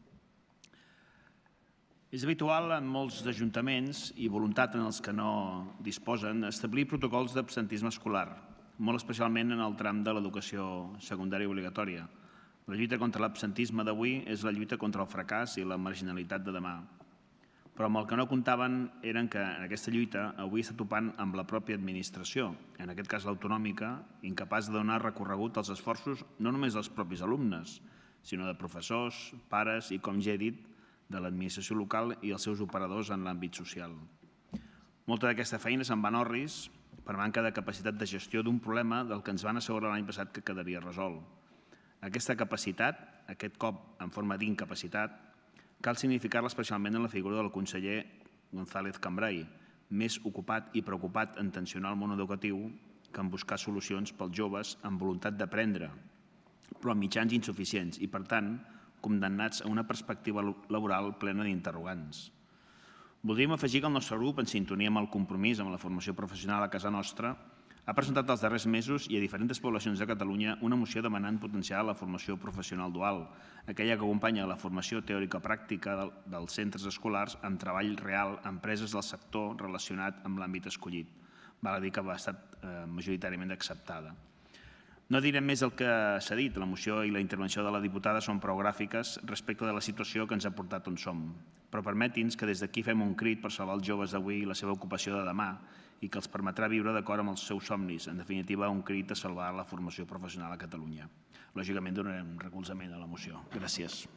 És habitual en molts ajuntaments i voluntat en els que no disposen establir protocols d'absentisme escolar, molt especialment en el tram de l'educació secundària obligatòria. La lluita contra l'absentisme d'avui és la lluita contra el fracàs i la marginalitat de demà. Però amb el que no comptaven eren que en aquesta lluita avui està topant amb la pròpia administració, en aquest cas l'autonòmica, incapaç de donar recorregut als esforços no només dels propis alumnes, sinó de professors, pares i, com ja he dit, de l'administració local i els seus operadors en l'àmbit social. Molta d'aquesta feina se'n va en orris per manca de capacitat de gestió d'un problema del que ens van assegurar l'any passat que quedaria resolt. Aquesta capacitat, aquest cop en forma d'incapacitat, cal significar-la especialment en la figura del conseller González Cambray, més ocupat i preocupat en tensionar el món educatiu que en buscar solucions pels joves amb voluntat d'aprendre, però amb mitjans insuficients i, per tant, condemnats a una perspectiva laboral plena d'interrogants. Voldríem afegir que el nostre grup, en sintonia amb el compromís amb la formació professional a casa nostra, ha presentat els darrers mesos i a diferents poblacions de Catalunya una moció demanant potenciar la formació professional dual, aquella que acompanya la formació teòrica pràctica dels centres escolars amb treball real a empreses del sector relacionat amb l'àmbit escollit. Val a dir que ha estat majoritàriament acceptada. No direm més el que s'ha dit. La moció i la intervenció de la diputada són prou gràfiques respecte de la situació que ens ha portat on som. Però permeti'ns que des d'aquí fem un crit per salvar els joves d'avui i la seva ocupació de demà i que els permetrà viure d'acord amb els seus somnis. En definitiva, un crit a salvar la formació professional a Catalunya. Lògicament, donarem recolzament a la moció. Gràcies.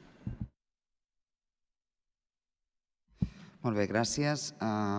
Molt bé, gràcies.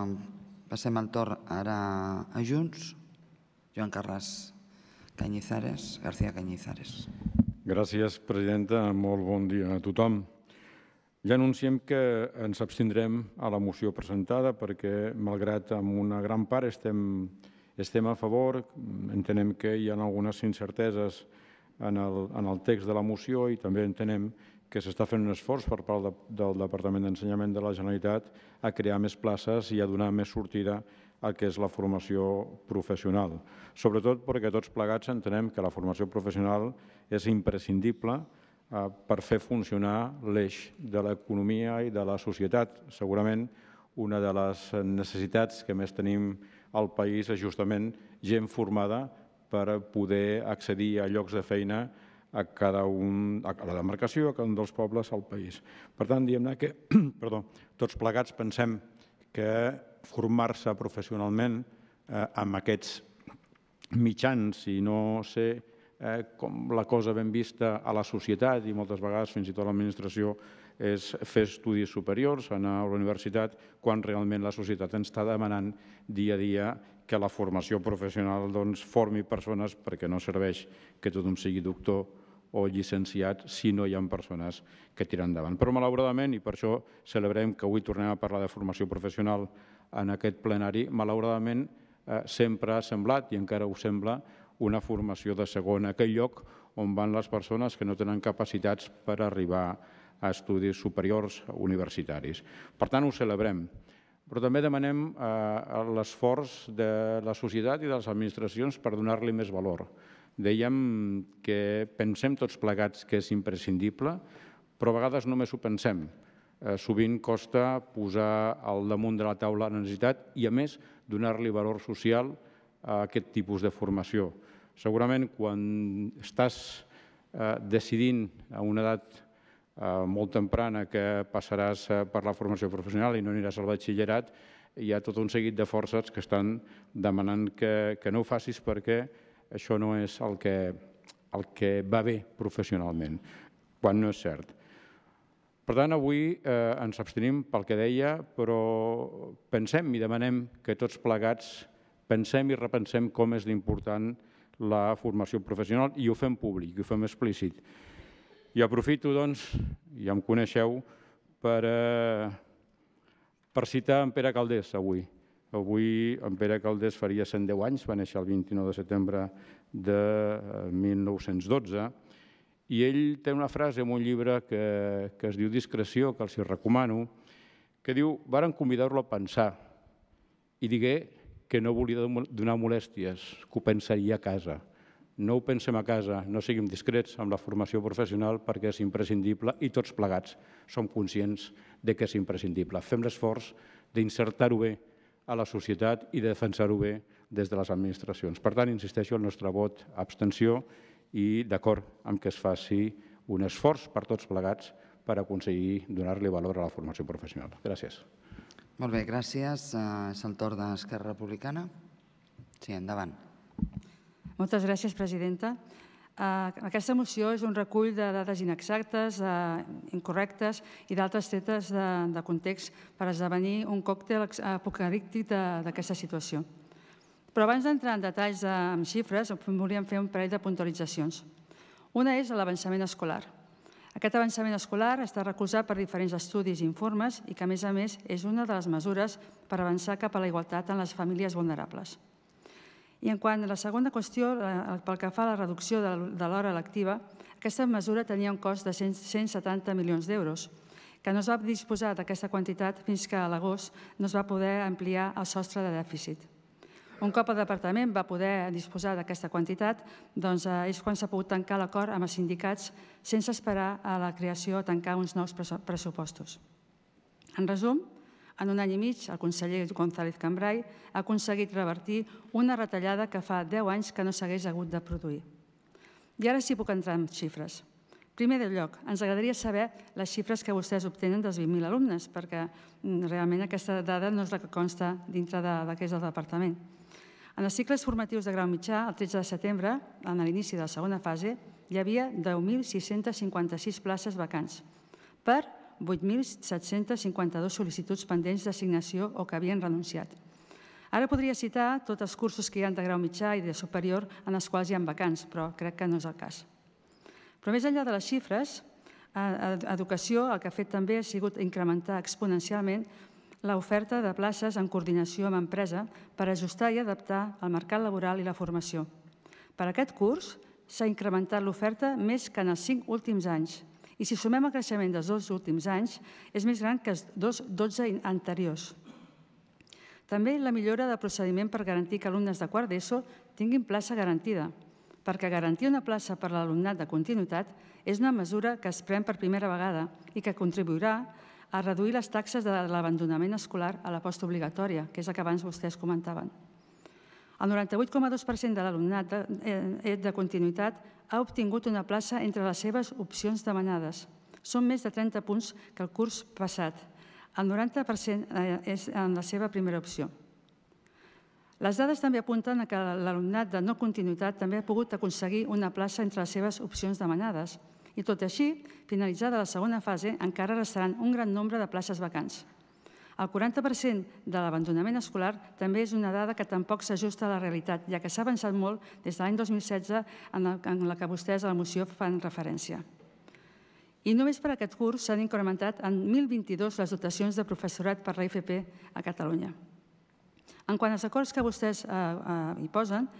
Passem el torn ara a Junts. Joan Carràs Cañizares, García Cañizares. Gràcies, presidenta. Molt bon dia a tothom. Ja anunciem que ens abstindrem a la moció presentada perquè, malgrat en una gran part estem, estem a favor, entenem que hi ha algunes incerteses en el, en el text de la moció i també entenem que s'està fent un esforç per part de, del Departament d'Ensenyament de la Generalitat a crear més places i a donar més sortida al que és la formació professional. Sobretot perquè tots plegats entenem que la formació professional és imprescindible per fer funcionar l'eix de l'economia i de la societat. Segurament una de les necessitats que més tenim al país és justament gent formada per poder accedir a llocs de feina a cada un, a la demarcació, a cada un dels pobles al país. Per tant, diguem-ne que perdó, tots plegats pensem que formar-se professionalment eh, amb aquests mitjans i no ser eh, com la cosa ben vista a la societat i moltes vegades fins i tot a l'administració és fer estudis superiors, anar a la universitat, quan realment la societat ens està demanant dia a dia que la formació professional doncs, formi persones, perquè no serveix que tothom sigui doctor o llicenciat si no hi ha persones que tiren endavant. Però malauradament, i per això celebrem que avui tornem a parlar de formació professional en aquest plenari, malauradament eh, sempre ha semblat, i encara ho sembla, una formació de segon, aquell lloc on van les persones que no tenen capacitats per arribar a estudis superiors universitaris. Per tant, ho celebrem. Però també demanem eh, l'esforç de la societat i de les administracions per donar-li més valor. Dèiem que pensem tots plegats que és imprescindible, però a vegades només ho pensem. Eh, sovint costa posar al damunt de la taula la necessitat i, a més, donar-li valor social a aquest tipus de formació. Segurament, quan estàs eh, decidint a una edat eh, molt temprana que passaràs eh, per la formació professional i no aniràs al batxillerat, hi ha tot un seguit de forces que estan demanant que, que no ho facis perquè això no és el que, el que va bé professionalment, quan no és cert. Per tant, avui eh, ens abstenim pel que deia, però pensem i demanem que tots plegats pensem i repensem com és d'important la formació professional i ho fem públic, i ho fem explícit. I aprofito, doncs, ja em coneixeu, per, eh, per citar en Pere Calders avui. Avui en Pere Calders faria cent deu anys, va néixer el vint-i-nou de setembre de mil nou-cents dotze, I ell té una frase en un llibre que, que es diu Discreció, que els hi recomano, que diu, varen convidar-lo a pensar i digué que no volia donar molèsties, que ho pensaria a casa. No ho pensem a casa, no siguem discrets amb la formació professional perquè és imprescindible i tots plegats som conscients de que és imprescindible. Fem l'esforç d'insertar-ho bé a la societat i de defensar-ho bé des de les administracions. Per tant, insisteixo, el nostre vot abstenció i d'acord amb que es faci un esforç per tots plegats per aconseguir donar-li valor a la formació professional. Gràcies. Molt bé, gràcies. És el torn d'Esquerra Republicana. Sí, endavant. Moltes gràcies, presidenta. Aquesta moció és un recull de dades inexactes, incorrectes i d'altres tretes de context per esdevenir un còctel apocalíptic d'aquesta situació. Però abans d'entrar en detalls amb xifres, volíem fer un parell de puntualitzacions. Una és l'avançament escolar. Aquest avançament escolar està recolzat per diferents estudis i informes i que, a més a més, és una de les mesures per avançar cap a la igualtat en les famílies vulnerables. I en quant a la segona qüestió, pel que fa a la reducció de l'hora lectiva, aquesta mesura tenia un cost de cent setanta milions d'euros, que no es va disposar d'aquesta quantitat fins que a l'agost no es va poder ampliar el sostre de dèficit. Un cop el departament va poder disposar d'aquesta quantitat, doncs és quan s'ha pogut tancar l'acord amb els sindicats sense esperar a la creació o tancar uns nous pressupostos. En resum, en un any i mig, el conseller González Cambray ha aconseguit revertir una retallada que fa deu anys que no s'hagués hagut de produir. I ara sí puc entrar en xifres. Primer de lloc, ens agradaria saber les xifres que vostès obtenen dels vint mil alumnes, perquè realment aquesta dada no és la que consta dintre del que és el departament. En els cicles formatius de grau mitjà, el tretze de setembre, en l'inici de la segona fase, hi havia deu mil sis-cents cinquanta-sis places vacants per vuit mil set-cents cinquanta-dos sol·licituds pendents d'assignació o que havien renunciat. Ara podria citar tots els cursos que hi ha de grau mitjà i de superior en els quals hi ha vacants, però crec que no és el cas. Però més enllà de les xifres, Educació el que ha fet també ha sigut incrementar exponencialment l'oferta de places en coordinació amb empresa per ajustar i adaptar al mercat laboral i la formació. Per aquest curs s'ha incrementat l'oferta més que en els cinc últims anys i si sumem el creixement dels dos últims anys és més gran que els dos dotze anteriors. També la millora del procediment per garantir que alumnes de quart d'ESO tinguin plaça garantida, perquè garantir una plaça per a l'alumnat de continuïtat és una mesura que es pren per primera vegada i que contribuirà a reduir les taxes de l'abandonament escolar a la postobligatòria, que és el que abans vostès comentaven. El noranta-vuit coma dos per cent de l'alumnat de continuïtat ha obtingut una plaça entre les seves opcions demanades. Són més de trenta punts que el curs passat. El noranta per cent és en la seva primera opció. Les dades també apunten que l'alumnat de no continuïtat també ha pogut aconseguir una plaça entre les seves opcions demanades. I tot així, finalitzada la segona fase, encara restaran un gran nombre de places vacants. El quaranta per cent de l'abandonament escolar també és una dada que tampoc s'ajusta a la realitat, ja que s'ha avançat molt des de l'any dos mil setze en la que vostès a la moció fan referència. I només per aquest curs s'han incrementat en mil vint-i-dos les dotacions de professorat per l'A F P a Catalunya. En quant als acords que vostès hi posen,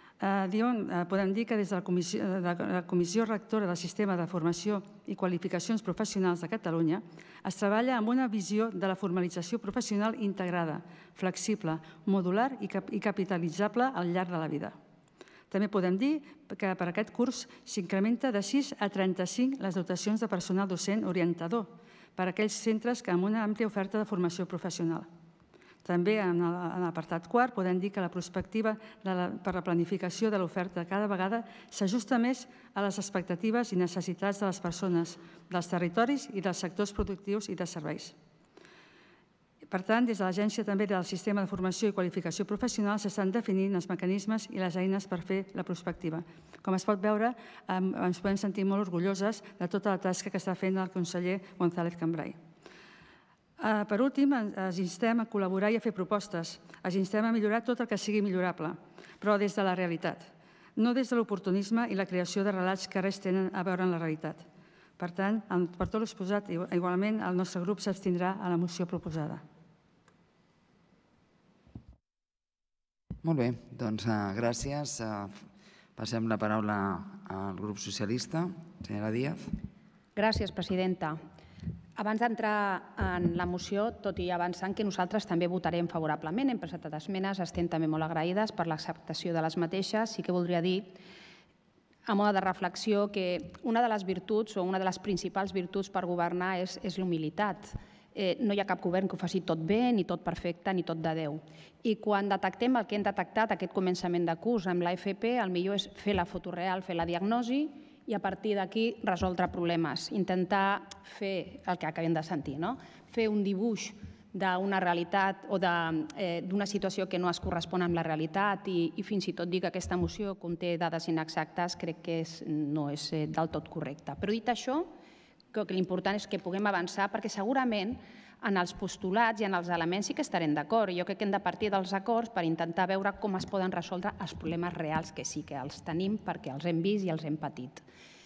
podem dir que des de la Comissió Rectora del Sistema de Formació i Qualificacions Professionals de Catalunya es treballa amb una visió de la formalització professional integrada, flexible, modular i capitalitzable al llarg de la vida. També podem dir que per aquest curs s'incrementa de sis a trenta-cinc les dotacions de personal docent orientador per a aquells centres amb una àmplia oferta de formació professional. També en l'apartat quart podem dir que la perspectiva per la planificació de l'oferta cada vegada s'ajusta més a les expectatives i necessitats de les persones, dels territoris i dels sectors productius i de serveis. Per tant, des de l'Agència també del Sistema de Formació i Qualificació Professional s'estan definint els mecanismes i les eines per fer la prospectiva. Com es pot veure, ens podem sentir molt orgulloses de tota la tasca que està fent el conseller González Cambray. Per últim, ens instem a col·laborar i a fer propostes. Ens instem a millorar tot el que sigui millorable, però des de la realitat, no des de l'oportunisme i la creació de relats que res tenen a veure amb la realitat. Per tant, per tot l'exposat, igualment, el nostre grup s'abstindrà a la moció proposada. Molt bé, doncs gràcies. Passem la paraula al grup socialista. Senyora Díaz. Gràcies, presidenta. Abans d'entrar en la moció, tot i avançant que nosaltres també votarem favorablement, hem presentat esmenes, estem també molt agraïdes per l'acceptació de les mateixes. Sí que voldria dir, a mode de reflexió, que una de les virtuts o una de les principals virtuts per governar és, és l'humilitat. Eh, no hi ha cap govern que ho faci tot bé, ni tot perfecte, ni tot de Déu. I quan detectem el que hem detectat, aquest començament de curs amb l'A F P, el millor és fer la foto real, fer la diagnosi i a partir d'aquí resoldre problemes, intentar fer el que acabem de sentir, no? Fer un dibuix d'una realitat o d'una situació que no es correspon amb la realitat i, i fins i tot dir que aquesta moció conté dades inexactes crec que és, no és del tot correcte. Però dit això, crec que l'important és que puguem avançar perquè segurament en els postulats i en els elements sí que estarem d'acord. Jo crec que hem de partir dels acords per intentar veure com es poden resoldre els problemes reals que sí que els tenim perquè els hem vist i els hem patit.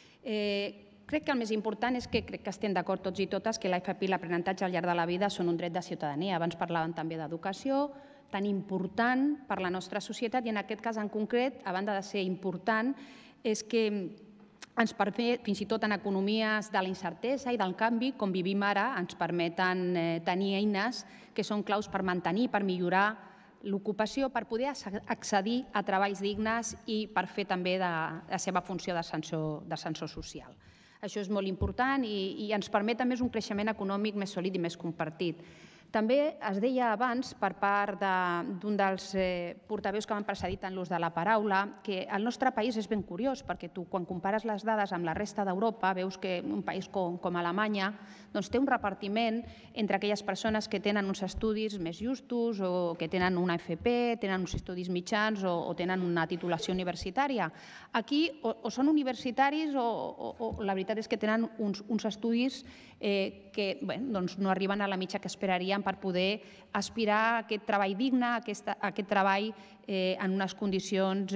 Eh, crec que el més important és que crec que estem d'acord tots i totes que l'A F P i l'aprenentatge al llarg de la vida són un dret de ciutadania. Abans parlàvem també d'educació, tan important per la nostra societat i en aquest cas en concret, a banda de ser important, és que ens permet, fins i tot en economies de la incertesa i del canvi, com vivim ara, ens permeten tenir eines que són claus per mantenir, per millorar l'ocupació, per poder accedir a treballs dignes i per fer també la seva funció d'ascensor social. Això és molt important i ens permet també un creixement econòmic més sòlid i més compartit. També es deia abans, per part d'un dels portaveus que m'han precedit en l'ús de la paraula, que el nostre país és ben curiós, perquè tu, quan compares les dades amb la resta d'Europa, veus que un país com Alemanya té un repartiment entre aquelles persones que tenen uns estudis més justos o que tenen una F P, tenen uns estudis mitjans o tenen una titulació universitària. Aquí o són universitaris o la veritat és que tenen uns estudis que no arriben a la mitja que esperaríem per poder aspirar a aquest treball digne, a aquest treball en unes condicions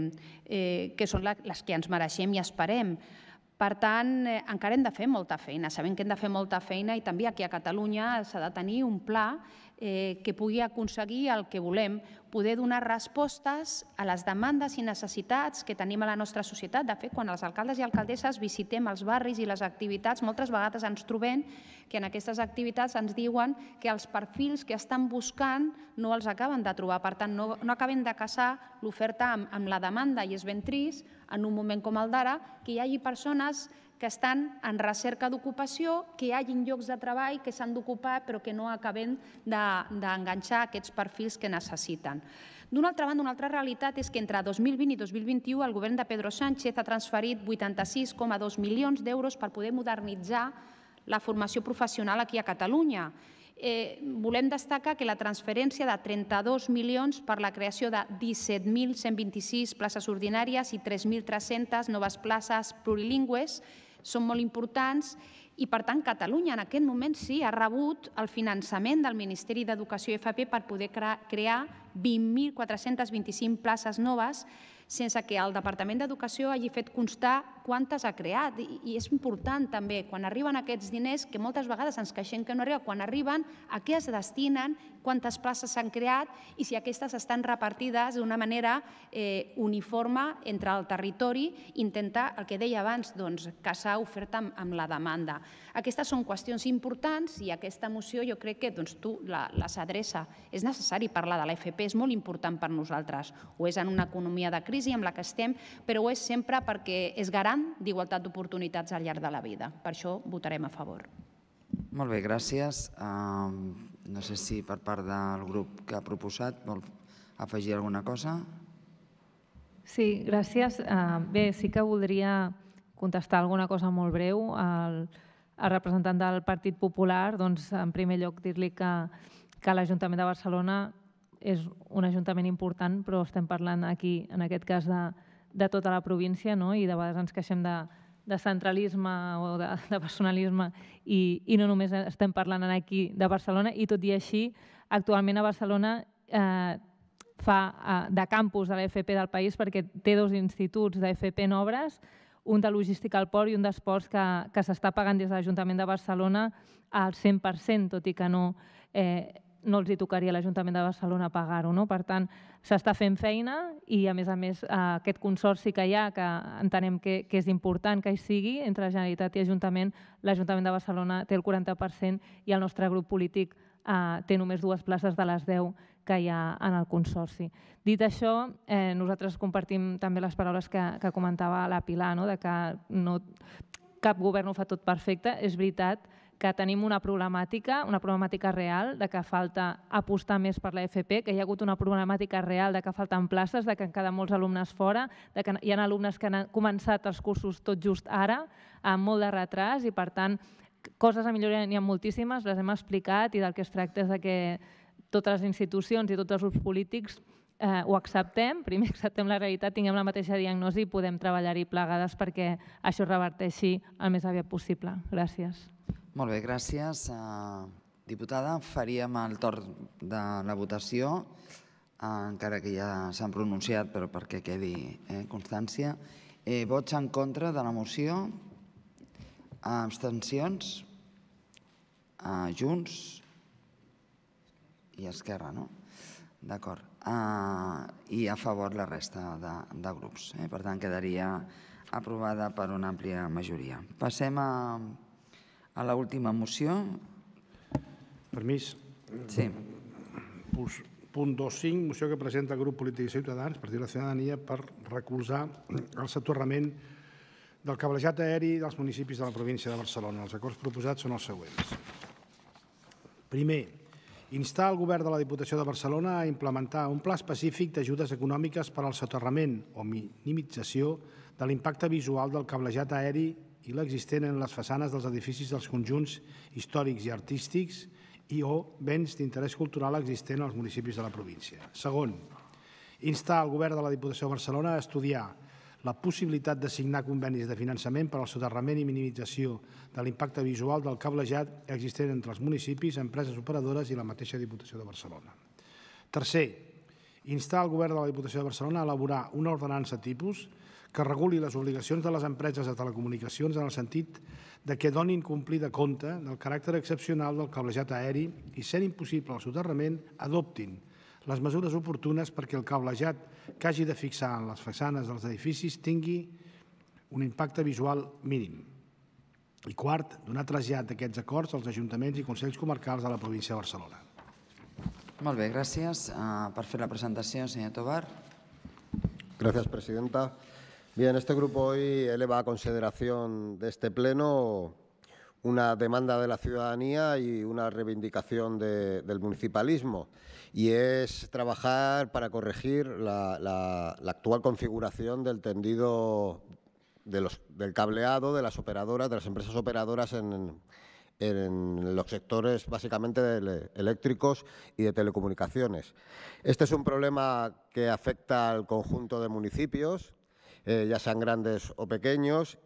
que són les que ens mereixem i esperem. Per tant, encara hem de fer molta feina. Sabem que hem de fer molta feina i també aquí a Catalunya s'ha de tenir un pla que pugui aconseguir el que volem, poder donar respostes a les demandes i necessitats que tenim a la nostra societat. De fet, quan els alcaldes i alcaldesses visitem els barris i les activitats, moltes vegades ens trobem que en aquestes activitats ens diuen que els perfils que estan buscant no els acaben de trobar. Per tant, no acabem de casar l'oferta amb la demanda i és ben trist, en un moment com el d'ara, que hi hagi persones que estan en recerca d'ocupació, que hi hagin llocs de treball que s'han d'ocupar però que no acaben d'enganxar aquests perfils que necessiten. D'una altra banda, una altra realitat és que entre dos mil vint i dos mil vint-i-u el govern de Pedro Sánchez ha transferit vuitanta-sis coma dos milions d'euros per poder modernitzar la formació professional aquí a Catalunya. Volem destacar que la transferència de trenta-dos milions per la creació de disset mil cent vint-i-sis places ordinàries i tres mil tres-centes noves places plurilingües són molt importants i, per tant, Catalunya en aquest moment sí ha rebut el finançament del Ministeri d'Educació i F P per poder crear vint mil quatre-cents vint-i-cinc places noves sense que el Departament d'Educació hagi fet constar quantes ha creat. I és important també, quan arriben aquests diners, que moltes vegades ens queixem que no arriben, quan arriben, a què es destinen, quantes places s'han creat i si aquestes estan repartides d'una manera uniforme entre el territori, intentar, el que deia abans, casar oferta amb la demanda. Aquestes són qüestions importants i aquesta moció jo crec que tu les adreça. És necessari parlar de l'A F P, és molt important per nosaltres. Ho és en una economia de crisi amb la que estem, però ho és sempre perquè és garant d'igualtat d'oportunitats al llarg de la vida. Per això votarem a favor. Molt bé, gràcies. No sé si per part del grup que ha proposat vol afegir alguna cosa. Sí, gràcies. Bé, sí que voldria contestar alguna cosa molt breu al representant del Partit Popular. Doncs, en primer lloc, dir-li que l'Ajuntament de Barcelona és un ajuntament important, però estem parlant aquí, en aquest cas, de tota la província i de vegades ens queixem de centralisme o de personalisme i no només estem parlant aquí de Barcelona i tot i així, actualment a Barcelona fa de campus de l'A F P del país perquè té dos instituts d'A F P en obres, un de logística al port i un d'esports que s'està pagant des de l'Ajuntament de Barcelona al cent per cent, tot i que no no els hi tocaria a l'Ajuntament de Barcelona pagar-ho. Per tant, s'està fent feina i, a més a més, aquest consorci que hi ha, que entenem que és important que hi sigui, entre Generalitat i Ajuntament, l'Ajuntament de Barcelona té el quaranta per cent i el nostre grup polític té només dues places de les deu que hi ha en el consorci. Dit això, nosaltres compartim també les paraules que comentava la Pilar, que cap govern ho fa tot perfecte. És veritat que tenim una problemàtica, una problemàtica real, de que falta apostar més per l'A F P, que hi ha hagut una problemàtica real de que falten places, de que han quedat molts alumnes fora, de que hi ha alumnes que han començat els cursos tot just ara, amb molt de retras, i per tant, coses a millorar n'hi ha moltíssimes, les hem explicat, i del que es tracta és que totes les institucions i tots els grups polítics ho acceptem, primer acceptem la realitat, tinguem la mateixa diagnosi i podem treballar-hi plegades perquè això es reverteixi el més aviat possible. Gràcies. Molt bé, gràcies. Diputada, faríem el torn de la votació, encara que ja s'han pronunciat, però perquè quedi constància. Vots en contra de la moció? Abstencions? Junts? I Esquerra, no? D'acord. I a favor la resta de grups. Per tant, quedaria aprovada per una àmplia majoria. Passem a l'última moció. Permís? Sí. Punt dos punts cinc, moció que presenta el grup polític de Ciutadans, Partit de la Ciutadania, per recolzar el soterrament del cablejat aeri dels municipis de la província de Barcelona. Els acords proposats són els següents. Primer, instar el govern de la Diputació de Barcelona a implementar un pla específic d'ajudes econòmiques per al soterrament o minimització de l'impacte visual del cablejat aeri i l'existent en les façanes dels edificis dels conjunts històrics i artístics i o béns d'interès cultural existent als municipis de la província. Segon, instar el govern de la Diputació de Barcelona a estudiar la possibilitat de signar convenis de finançament per al soterrament i minimització de l'impacte visual del cablejat existent entre els municipis, empreses operadores i la mateixa Diputació de Barcelona. Tercer, instar el govern de la Diputació de Barcelona a elaborar una ordenança tipus que reguli les obligacions de les empreses de telecomunicacions en el sentit de que donin complir de compte del caràcter excepcional del cablejat aeri i, sent impossible el soterrament, adoptin les mesures oportunes perquè el cablejat que hagi de fixar en les façanes dels edificis tingui un impacte visual mínim. I quart, donar trasllat d'aquests acords als ajuntaments i consells comarcals de la província de Barcelona. Molt bé, gràcies. Per fer la presentació, senyor Tobar. Gracias, presidenta. Bien, este grupo hoy eleva a consideración de este pleno una demanda de la ciudadanía y una reivindicación de, del municipalismo, y es trabajar para corregir la, la, la actual configuración del tendido de los, del cableado de las operadoras, de las empresas operadoras en, en los sectores básicamente de eléctricos y de telecomunicaciones. Este es un problema que afecta al conjunto de municipios, eh, ya sean grandes o pequeños,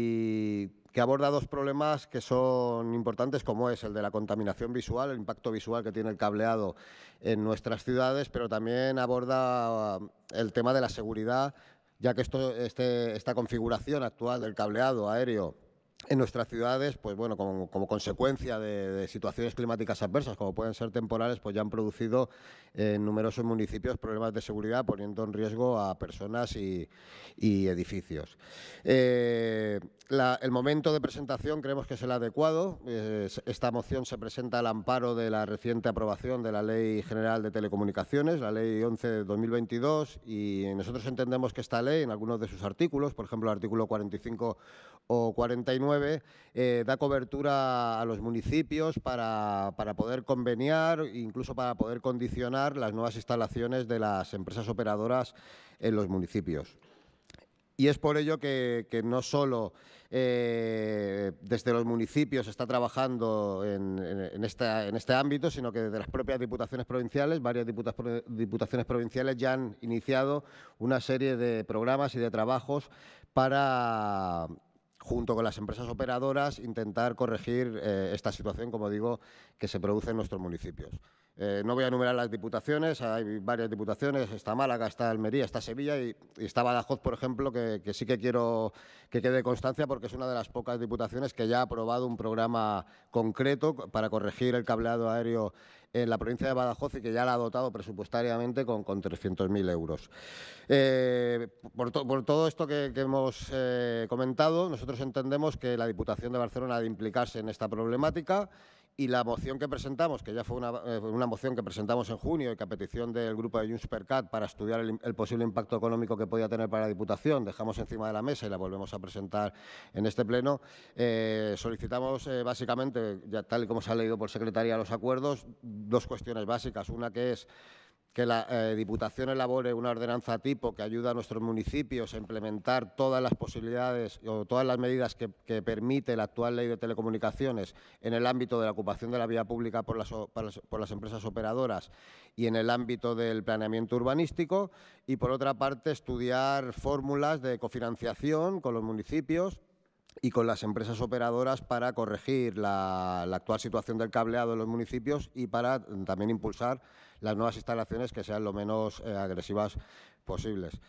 y que aborda dos problemas que son importantes, como es el de la contaminación visual, el impacto visual que tiene el cableado en nuestras ciudades, pero también aborda el tema de la seguridad, ya que esto, este, esta configuración actual del cableado aéreo en nuestras ciudades, pues bueno, como, como consecuencia de, de situaciones climáticas adversas, como pueden ser temporales, pues ya han producido eh, en numerosos municipios problemas de seguridad, poniendo en riesgo a personas y, y edificios. Eh, la, el momento de presentación creemos que es el adecuado. Eh, esta moción se presenta al amparo de la reciente aprobación de la Ley General de Telecomunicaciones, la Ley once de dos mil veintidós, y nosotros entendemos que esta ley, en algunos de sus artículos, por ejemplo, el artículo cuarenta y cinco o cuarenta y nueve, eh, da cobertura a los municipios para, para poder conveniar, incluso para poder condicionar las nuevas instalaciones de las empresas operadoras en los municipios. Y es por ello que, que no solo eh, desde los municipios se está trabajando en, en, en, esta, en este ámbito, sino que desde las propias diputaciones provinciales, varias diputaciones provinciales ya han iniciado una serie de programas y de trabajos para, junto con las empresas operadoras, intentar corregir eh, esta situación, como digo, que se produce en nuestros municipios. Eh, no voy a enumerar las diputaciones, hay varias diputaciones, está Málaga, está Almería, está Sevilla y, y está Badajoz, por ejemplo, que, que sí que quiero que quede constancia porque es una de las pocas diputaciones que ya ha aprobado un programa concreto para corregir el cableado aéreo en la provincia de Badajoz y que ya la ha dotado presupuestariamente con, con trescientos mil euros. Eh, por, to, por todo esto que, que hemos eh, comentado, nosotros entendemos que la Diputación de Barcelona ha de implicarse en esta problemática y la moción que presentamos, que ya fue una, eh, una moción que presentamos en junio y que a petición del grupo de Junts per Cat para estudiar el, el posible impacto económico que podía tener para la Diputación, dejamos encima de la mesa y la volvemos a presentar en este pleno, eh, solicitamos eh, básicamente, ya tal y como se ha leído por secretaría los acuerdos, dos cuestiones básicas. Una que es que la eh, Diputación elabore una ordenanza tipo que ayude a nuestros municipios a implementar todas las posibilidades o todas las medidas que, que permite la actual ley de telecomunicaciones en el ámbito de la ocupación de la vía pública por las, por las, por las empresas operadoras y en el ámbito del planeamiento urbanístico. Y, por otra parte, estudiar fórmulas de cofinanciación con los municipios y con las empresas operadoras para corregir la, la actual situación del cableado en los municipios y para también impulsar las nuevas instalaciones que sean lo menos eh, agresivas posibles.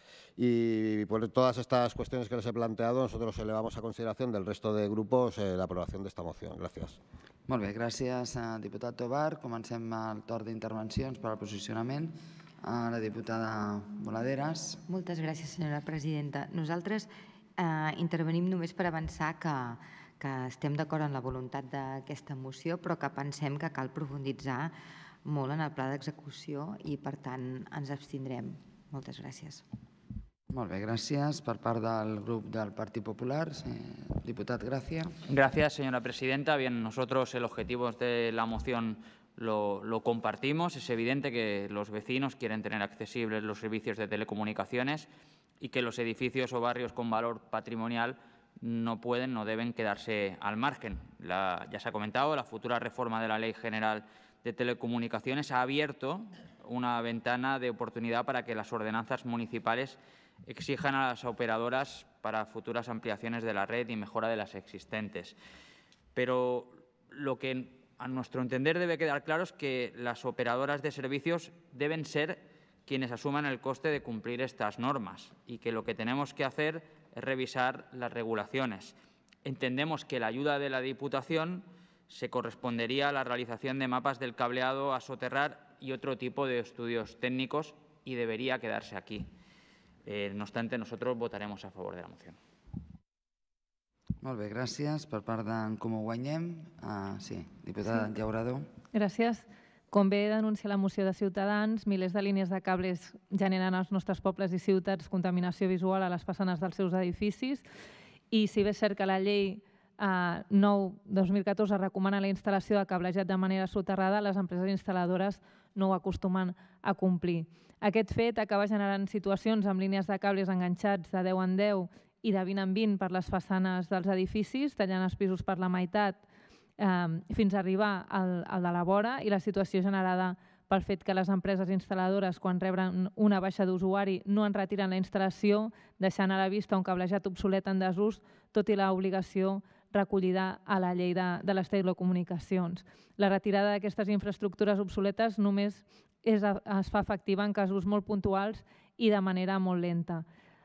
Y por todas estas cuestiones que les he planteado, nosotros elevamos a consideración del resto de grupos eh, la aprovación de esta moción. Gràcies. Molt bé, gràcies, diputat Tobar. Comencem el torn d'intervencions per al posicionament. A la diputada Boladeras. Moltes gràcies, senyora presidenta. Nosaltres eh, intervenim només per avançar que, que estem d'acord en la voluntat d'aquesta moció, però que pensem que cal profunditzar molt en el pla d'execució i, per tant, ens abstindrem. Moltes gràcies. Molt bé, gràcies. Per part del grup del Partit Popular, eh, diputat Gracia. Gracias, señora presidenta. Bien, nosotros el objetivo de la moción lo, lo compartimos. Es evidente que los vecinos quieren tener accesibles los servicios de telecomunicaciones y que los edificios o barrios con valor patrimonial no pueden, no deben quedarse al margen. La, ya se ha comentado, la futura reforma de la Ley General de Telecomunicaciones ha abierto una ventana de oportunidad para que las ordenanzas municipales exijan a las operadoras para futuras ampliaciones de la red y mejora de las existentes. Pero lo que a nuestro entender debe quedar claro es que las operadoras de servicios deben ser quienes asuman el coste de cumplir estas normas y que lo que tenemos que hacer es revisar las regulaciones. Entendemos que la ayuda de la Diputación se correspondería a la realización de mapas del cableado a soterrar y otro tipo de estudios técnicos y debería quedarse aquí. Eh, no obstante, nosotros votaremos a favor de la moción. Molt bé, gràcies. Per part d'en Comú Guanyem, uh, sí, diputada sí. Llaurador. Gràcies. Com bé denuncia la moció de Ciutadans, milers de línies de cables generen als nostres pobles i ciutats contaminació visual a les façanes dels seus edificis i si bé és cert que la llei Uh, nou dos mil catorze recomana la instal·lació de cablejat de manera soterrada, les empreses instal·ladores no ho acostumen a complir. Aquest fet acaba generant situacions amb línies de cables enganxats de deu en deu i de vint en vint per les façanes dels edificis, tallant els pisos per la meitat eh, fins a arribar al, al de la vora i la situació generada pel fet que les empreses instal·ladores, quan rebren una baixa d'usuari, no en retiren la instal·lació, deixant a la vista un cablejat obsolet en desús, tot i l'obligació recollida a la llei de, de les telecomunicacions. La retirada d'aquestes infraestructures obsoletes només és, es fa efectiva en casos molt puntuals i de manera molt lenta.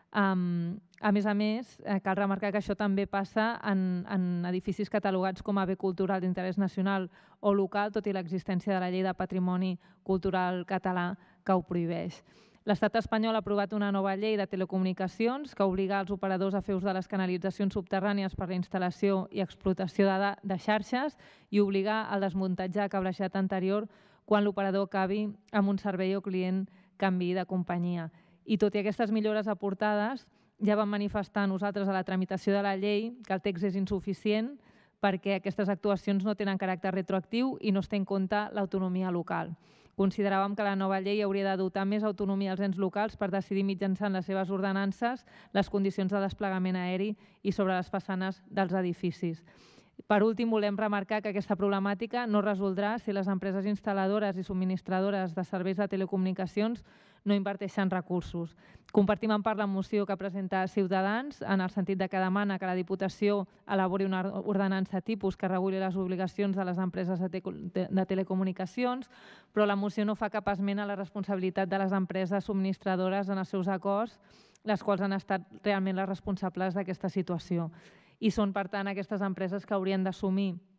Um, a més a més, eh, cal remarcar que això també passa en, en edificis catalogats com a bé cultural d'interès nacional o local, tot i l'existència de la llei de patrimoni cultural català que ho prohibeix. L'Estat espanyol ha aprovat una nova llei de telecomunicacions que obliga els operadors a fer ús de les canalitzacions subterrànies per la instal·lació i explotació de, de xarxes i obligar al desmuntatge de cablejat anterior quan l'operador acabi amb un servei o client canviï de companyia. I tot i aquestes millores aportades, ja vam manifestar nosaltres a la tramitació de la llei que el text és insuficient perquè aquestes actuacions no tenen caràcter retroactiu i no es té en compte l'autonomia local. Consideràvem que la nova llei hauria de dotar més autonomia als ens locals per decidir mitjançant les seves ordenances les condicions de desplegament aeri i sobre les façanes dels edificis. Per últim, volem remarcar que aquesta problemàtica no resoldrà si les empreses instal·ladores i subministradores de serveis de telecomunicacions no inverteixen recursos. Compartim en part la moció que presenta Ciutadans en el sentit de que demana que la Diputació elabori una ordenança tipus que reguli les obligacions de les empreses de, te de telecomunicacions, però la moció no fa cap esment a la responsabilitat de les empreses subministradores en els seus acords, les quals han estat realment les responsables d'aquesta situació. I són, per tant, aquestes empreses que haurien d'assumir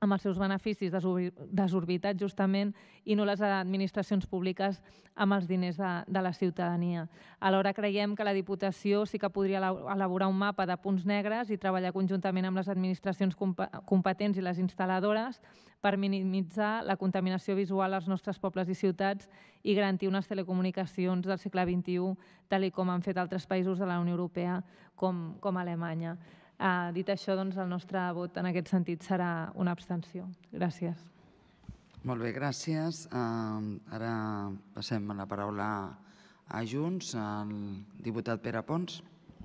amb els seus beneficis desorbitats justament i no les administracions públiques amb els diners de la ciutadania. Alhora creiem que la Diputació sí que podria elaborar un mapa de punts negres i treballar conjuntament amb les administracions competents i les instal·ladores per minimitzar la contaminació visual als nostres pobles i ciutats i garantir unes telecomunicacions del segle vint-i-u, tal com han fet altres països de la Unió Europea com Alemanya. Dit això, el nostre vot en aquest sentit serà una abstenció. Gràcies. Molt bé, gràcies. Ara passem la paraula a Junts, al diputat Pere Pons.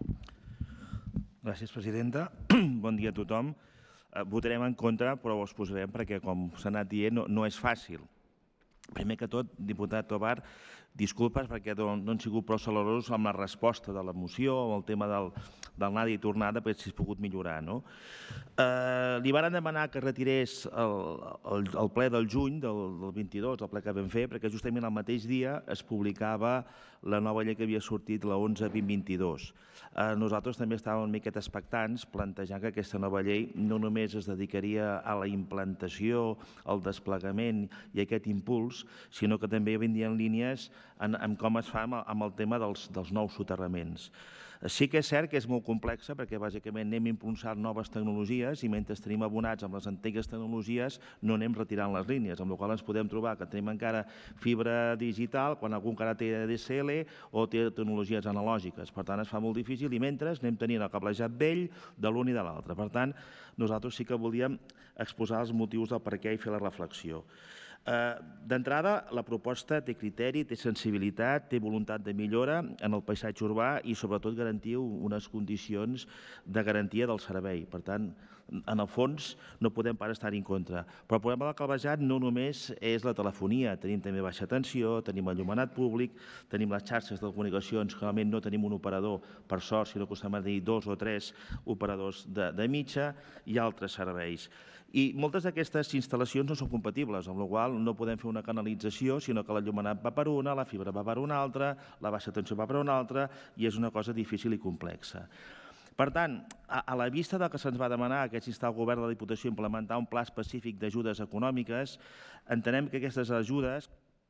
Gràcies, presidenta. Bon dia a tothom. Votarem en contra, però ho exposarem perquè, com s'ha anat dient, no és fàcil. Primer que tot, diputat Tobar, disculpes perquè no han sigut prou celorosos amb la resposta de la moció, amb el tema del anada i tornada, perquè s'ha pogut millorar. Li van demanar que retirés el ple del juny, del vint-i-dos, el ple que vam fer, perquè justament el mateix dia es publicava la nova llei que havia sortit, la onze vint vint-i-dos. Nosaltres també estàvem una miqueta expectants, plantejant que aquesta nova llei no només es dedicaria a la implantació, al desplegament i a aquest impuls, sinó que també vindrien línies en com es fa amb el tema dels nous soterraments. Sí que és cert que és molt complexa perquè bàsicament anem impulsant noves tecnologies i mentre tenim abonats amb les antigues tecnologies no anem retirant les línies, amb la qual cosa ens podem trobar que tenim encara fibra digital quan algú encara té A D S L o té tecnologies analògiques. Per tant, es fa molt difícil i mentre anem tenint el cablejat vell de l'un i de l'altre. Per tant, nosaltres sí que volíem exposar els motius del per què i fer la reflexió. D'entrada, la proposta té criteri, té sensibilitat, té voluntat de millora en el paisatge urbà i sobretot garantir unes condicions de garantia del servei. Per tant, en el fons no podem pas estar en contra. Però el problema del cablejat no només és la telefonia, tenim també baixa tensió, tenim enllumenat públic, tenim les xarxes de comunicacions, que realment no tenim un operador per sort, sinó que estem a dir dos o tres operadors de mitja i altres serveis. I moltes d'aquestes instal·lacions no són compatibles, amb la qual cosa no podem fer una canalització, sinó que l'enllumenat va per una, la fibra va per una altra, la baixa tensió va per una altra, i és una cosa difícil i complexa. Per tant, a la vista del que se'ns va demanar, que és instar el govern de la Diputació a implementar un pla específic d'ajudes econòmiques, entenem que aquestes ajudes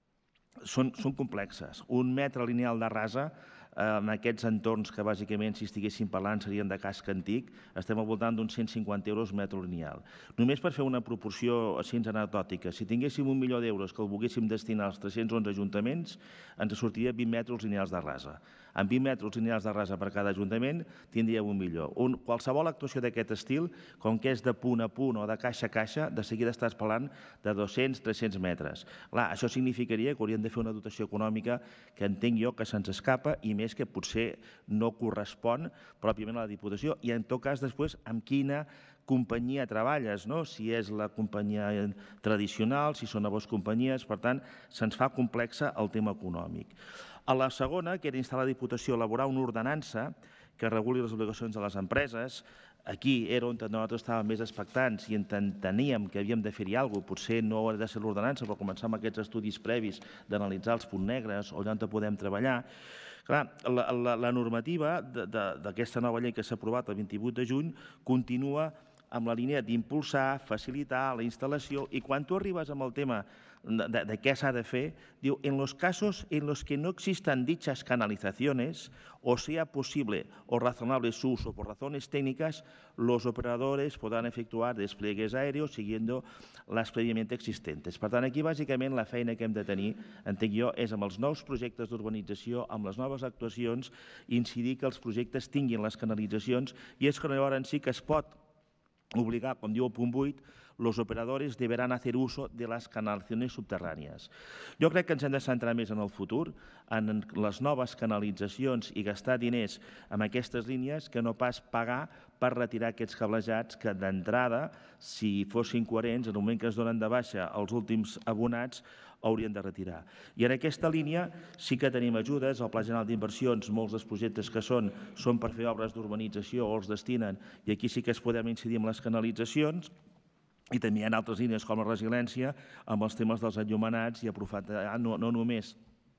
són complexes. Un metre lineal de rasa en aquests entorns que bàsicament, si estiguéssim parlant, serien de casc antic, estem al voltant d'uns cent cinquanta euros metre lineal. Només per fer una proporció així anecdòtica, si tinguéssim un milió d'euros que el volguéssim destinar als tres-cents onze ajuntaments, ens sortiria vint metres lineals de rasa. Amb vint metres lineals de rasa per cada ajuntament tindríem un milió. Qualsevol actuació d'aquest estil, com que és de punt a punt o de caixa a caixa, de seguida estàs parlant de dos-cents a tres-cents metres. Clar, això significaria que hauríem de fer una dotació econòmica que entenc jo que se'ns escapa i més que potser no correspon pròpiament a la Diputació i en tot cas després amb quina companyia treballes, si és la companyia tradicional, si són noves companyies, per tant, se'ns fa complexa el tema econòmic. A la segona, que era instar a la Diputació a elaborar una ordenança que reguli les obligacions de les empreses. Aquí era on nosaltres estàvem més expectants i enteníem que havíem de fer-hi alguna cosa. Potser no ha de ser l'ordenança, però començar amb aquests estudis previs d'analitzar els punts negres o allà on podem treballar. Clar, la normativa d'aquesta nova llei que s'ha aprovat el vint-i-vuit de juny continua amb la línia d'impulsar, facilitar la instal·lació i quan tu arribes amb el tema de què s'ha de fer, diu, en los casos en los que no existan dichas canalizaciones o sea posible o razonable su uso por razones técnicas, los operadores podrán efectuar despliegues aéreos siguiendo las previamente existentes. Per tant, aquí bàsicament la feina que hem de tenir, entenc jo, és amb els nous projectes d'urbanització, amb les noves actuacions, incidir que els projectes tinguin les canalitzacions i és que llavors sí que es pot obligar, com diu el punt vuit, los operadores deberán hacer uso de las canalizaciones subterrànies. Jo crec que ens hem de centrar més en el futur, en les noves canalitzacions i gastar diners en aquestes línies que no pas pagar per retirar aquests cablejats que d'entrada, si fossin coherents, en el moment que es donen de baixa els últims abonats, haurien de retirar. I en aquesta línia sí que tenim ajudes, el Pla General d'Inversions, molts dels projectes que són, són per fer obres d'urbanització o els destinen, i aquí sí que es podem incidir en les canalitzacions, i també hi ha altres línies com la resiliència, amb els temes dels enllumenats i aprofitar no només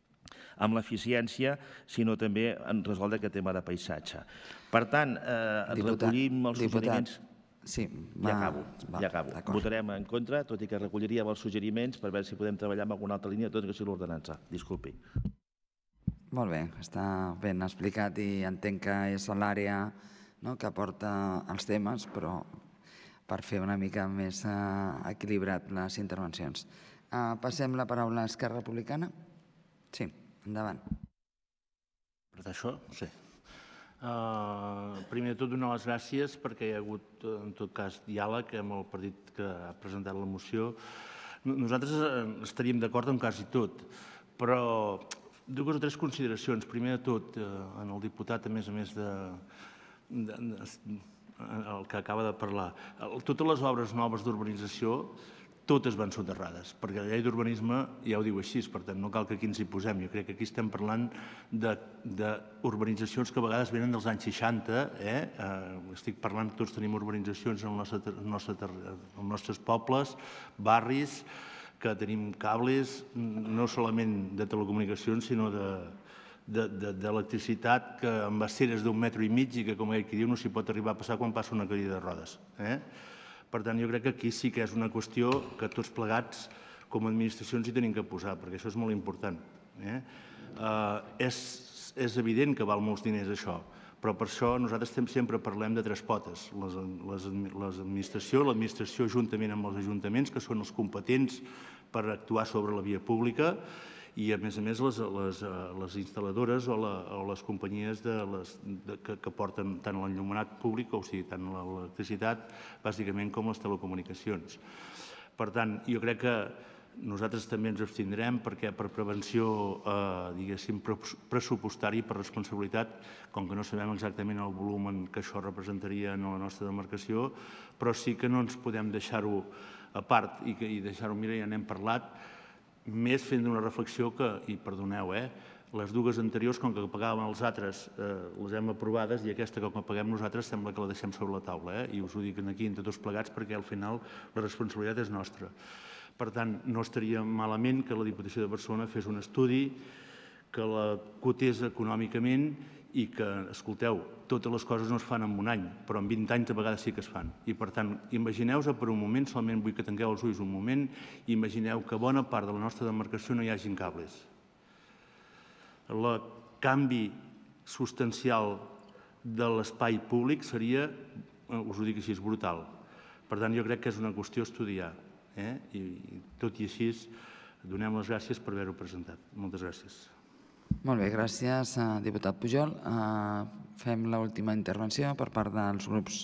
amb l'eficiència, sinó també en resoldre aquest tema de paisatge. Per tant, recollim els suggeriments... Sí, ja acabo. Ja acabo. Votarem en contra, tot i que recolliríem els suggeriments per veure si podem treballar en alguna altra línia, tot i que sigui l'ordenança. Disculpi. Molt bé, està ben explicat i entenc que és l'àrea que porta els temes, però per fer una mica més equilibrat les intervencions. Passem la paraula a Esquerra Republicana. Sí, endavant. Per això, sí. Primer de tot, donar les gràcies perquè hi ha hagut, en tot cas, diàleg amb el partit que ha presentat la moció. Nosaltres estaríem d'acord amb quasi tot, però dues o tres consideracions. Primer de tot, en el diputat, a més a més de el que acaba de parlar, totes les obres noves d'urbanització totes van soterrades, perquè la llei d'urbanisme ja ho diu així, per tant no cal que aquí ens hi posem. Jo crec que aquí estem parlant d'urbanitzacions que a vegades venen dels anys seixanta. Estic parlant que tots tenim urbanitzacions als nostres pobles, barris, que tenim cables, no solament de telecomunicacions, sinó d'electricitat, que amb aceres d'un metro i mig i que, com ell diu, no s'hi pot arribar a passar quan passa una cadira de rodes. Per tant, jo crec que aquí sí que és una qüestió que tots plegats, com a administracions, hi tenim que posar, perquè això és molt important. És evident que val molts diners això, però per això nosaltres sempre parlem de tres potes. L'administració, l'administració juntament amb els ajuntaments, que són els competents per actuar sobre la via pública, i, a més a més, les instal·ladores o les companyies que porten tant l'enllumenat públic, o sigui, tant l'electricitat, bàsicament, com les telecomunicacions. Per tant, jo crec que nosaltres també ens abstindrem perquè per prevenció, diguéssim, pressupostària i per responsabilitat, com que no sabem exactament el volum que això representaria en la nostra demarcació, però sí que no ens podem deixar-ho a part i deixar-ho, mira, ja n'hem parlat, més fent una reflexió que, i perdoneu, les dues anteriors, com que pagàvem els altres, les hem aprovades, i aquesta, com que paguem nosaltres, sembla que la deixem sobre la taula. I us ho dic aquí entre tots plegats perquè al final la responsabilitat és nostra. Per tant, no estaria malament que la Diputació de Barcelona fes un estudi, que la cotés econòmicament i que, escolteu, totes les coses no es fan en un any, però en vint anys a vegades sí que es fan. I, per tant, imagineu-vos per un moment, solament vull que tanqueu els ulls un moment, imagineu que bona part de la nostra demarcació no hi hagin cables. El canvi substancial de l'espai públic seria, us ho dic així, brutal. Per tant, jo crec que és una qüestió a estudiar. I tot i així, donem les gràcies per haver-ho presentat. Moltes gràcies. Molt bé, gràcies, diputat Pujol. Fem l'última intervenció per part dels grups,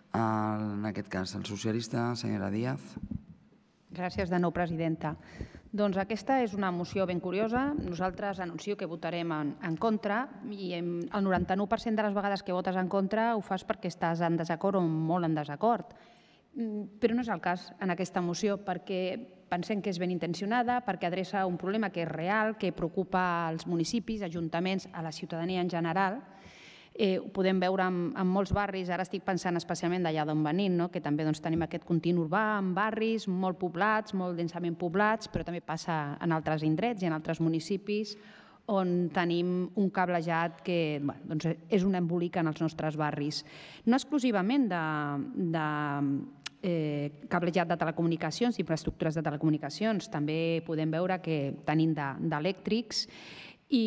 en aquest cas el socialista, senyora Díaz. Gràcies de nou, presidenta. Doncs aquesta és una moció ben curiosa. Nosaltres anuncio que votarem en contra i el noranta-nou per cent de les vegades que votes en contra ho fas perquè estàs en desacord o molt en desacord. Però no és el cas en aquesta moció, perquè pensem que és ben intencionada, perquè adreça un problema que és real, que preocupa als municipis, ajuntaments, a la ciutadania en general. Ho podem veure en molts barris, ara estic pensant especialment d'allà d'on venim, que també tenim aquest continu urbà, en barris molt poblats, molt densament poblats, però també passa en altres indrets i en altres municipis on tenim un cablejat que és un embolic en els nostres barris. No exclusivament de cablejat de telecomunicacions, infraestructures de telecomunicacions, també podem veure que tenim d'elèctrics i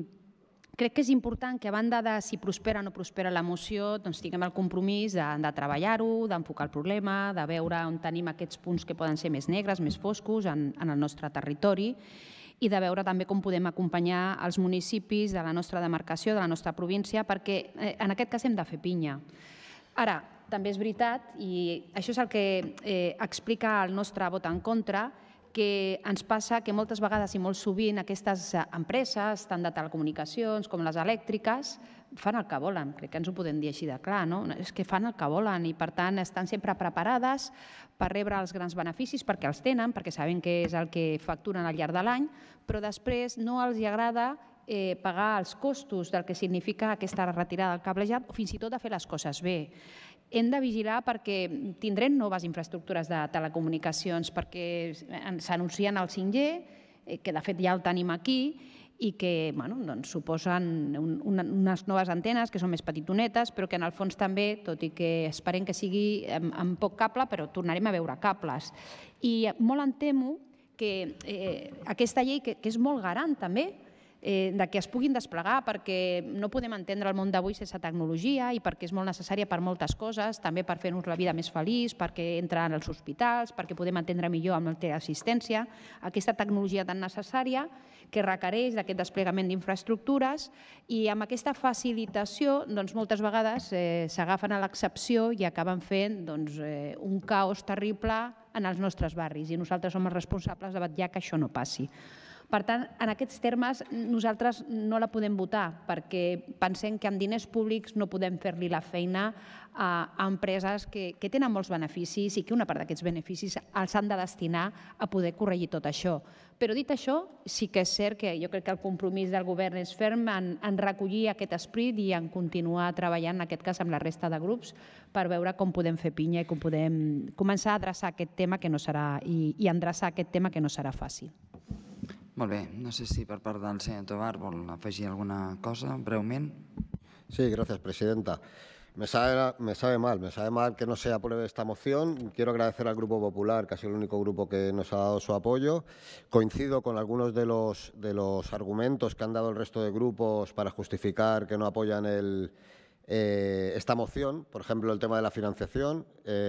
crec que és important que a banda de si prospera o no prospera la moció, tinguem el compromís de treballar-ho, d'enfocar el problema, de veure on tenim aquests punts que poden ser més negres, més foscos en el nostre territori i de veure també com podem acompanyar els municipis de la nostra demarcació, de la nostra província, perquè en aquest cas hem de fer pinya. Ara, també és veritat, i això és el que explica el nostre vot en contra, que ens passa que moltes vegades i molt sovint aquestes empreses, tant de telecomunicacions com les elèctriques, fan el que volen. Crec que ens ho podem dir així de clar, no? És que fan el que volen i, per tant, estan sempre preparades per rebre els grans beneficis, perquè els tenen, perquè saben que és el que facturen al llarg de l'any, però després no els agrada pagar els costos del que significa aquesta retirada del cablejat o fins i tot de fer les coses bé. Hem de vigilar perquè tindrem noves infraestructures de telecomunicacions, perquè s'anuncien el cinc G, que de fet ja el tenim aquí, i que bueno, doncs, suposen un, una, unes noves antenes que són més petitonetes, però que en el fons també, tot i que esperem que sigui amb, amb poc cable, però tornarem a veure cables. I molt em temo que eh, aquesta llei, que, que és molt garant també, eh, de que es puguin desplegar, perquè no podem entendre el món d'avui sense tecnologia i perquè és molt necessària per moltes coses, també per fer-nos la vida més feliç, perquè entra als hospitals, perquè podem entendre millor amb la teleassistència, aquesta tecnologia tan necessària que requereix d'aquest desplegament d'infraestructures i amb aquesta facilitació doncs, moltes vegades eh, s'agafen a l'excepció i acaben fent doncs, eh, un caos terrible en els nostres barris i nosaltres som els responsables de vetllar que això no passi. Per tant, en aquests termes nosaltres no la podem votar perquè pensem que amb diners públics no podem fer-li la feina a empreses que, que tenen molts beneficis i que una part d'aquests beneficis els han de destinar a poder corregir tot això. Però dit això, sí que és cert que jo crec que el compromís del govern és ferm en, en recollir aquest esperit i en continuar treballant, en aquest cas, amb la resta de grups per veure com podem fer pinya i com podem començar a adreçar aquest tema que no serà, i, i endreçar aquest tema que no serà fàcil. Molt bé, no sé si per part del senyor Tovar vol afegir alguna cosa breument. Sí, gracias, presidenta. Me sabe, me sabe mal, me sabe mal que no se apruebe esta moción. Quiero agradecer al Grupo Popular, que ha sido el único grupo que nos ha dado su apoyo. Coincido con algunos de los, de los argumentos que han dado el resto de grupos para justificar que no apoyan el, eh, esta moción. Por ejemplo, el tema de la financiación.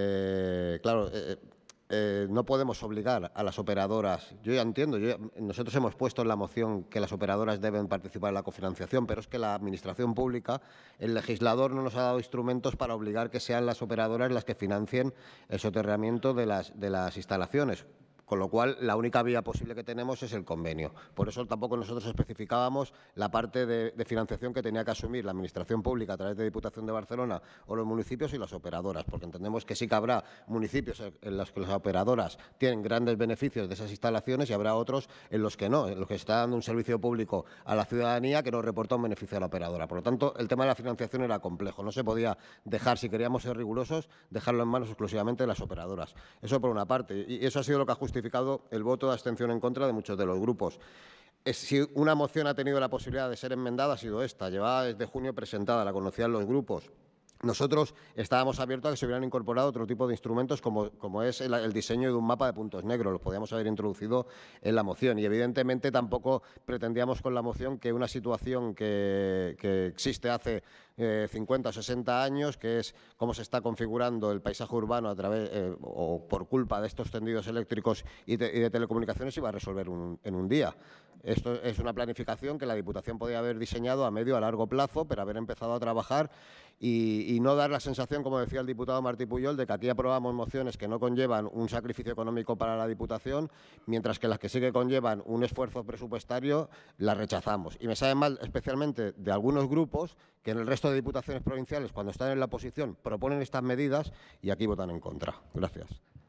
Eh, claro, eh, Eh, no podemos obligar a las operadoras. Yo ya entiendo, yo ya, nosotros hemos puesto en la moción que las operadoras deben participar en la cofinanciación, pero es que la Administración Pública, el legislador no nos ha dado instrumentos para obligar que sean las operadoras las que financien el soterramiento de las, de las instalaciones. Con lo cual, la única vía posible que tenemos es el convenio. Por eso tampoco nosotros especificábamos la parte de, de financiación que tenía que asumir la Administración Pública a través de Diputación de Barcelona o los municipios y las operadoras, porque entendemos que sí que habrá municipios en los que las operadoras tienen grandes beneficios de esas instalaciones y habrá otros en los que no, en los que está dando un servicio público a la ciudadanía que no reporta un beneficio a la operadora. Por lo tanto, el tema de la financiación era complejo. No se podía dejar, si queríamos ser rigurosos, dejarlo en manos exclusivamente de las operadoras. Eso por una parte. Y eso ha sido lo que ha justificado el voto de abstención en contra de muchos de los grupos. Si una moción ha tenido la posibilidad de ser enmendada ha sido esta, llevaba desde junio presentada, la conocían los grupos. Nosotros estábamos abiertos a que se hubieran incorporado otro tipo de instrumentos como, como es el, el diseño de un mapa de puntos negros, los podíamos haber introducido en la moción y evidentemente tampoco pretendíamos con la moción que una situación que, que existe hace eh, cincuenta o sesenta años, que es cómo se está configurando el paisaje urbano a través eh, o por culpa de estos tendidos eléctricos y de, y de telecomunicaciones, iba a resolver un, en un día. Esto es una planificación que la Diputación podía haber diseñado a medio a largo plazo, pero haber empezado a trabajar y, y no dar la sensación, como decía el diputado Martí Pujol, de que aquí aprobamos mociones que no conllevan un sacrificio económico para la Diputación, mientras que las que sí que conllevan un esfuerzo presupuestario las rechazamos. Y me sabe mal especialmente de algunos grupos que en el resto de diputaciones provinciales, cuando están en la oposición, proponen estas medidas y aquí votan en contra. Gràcies.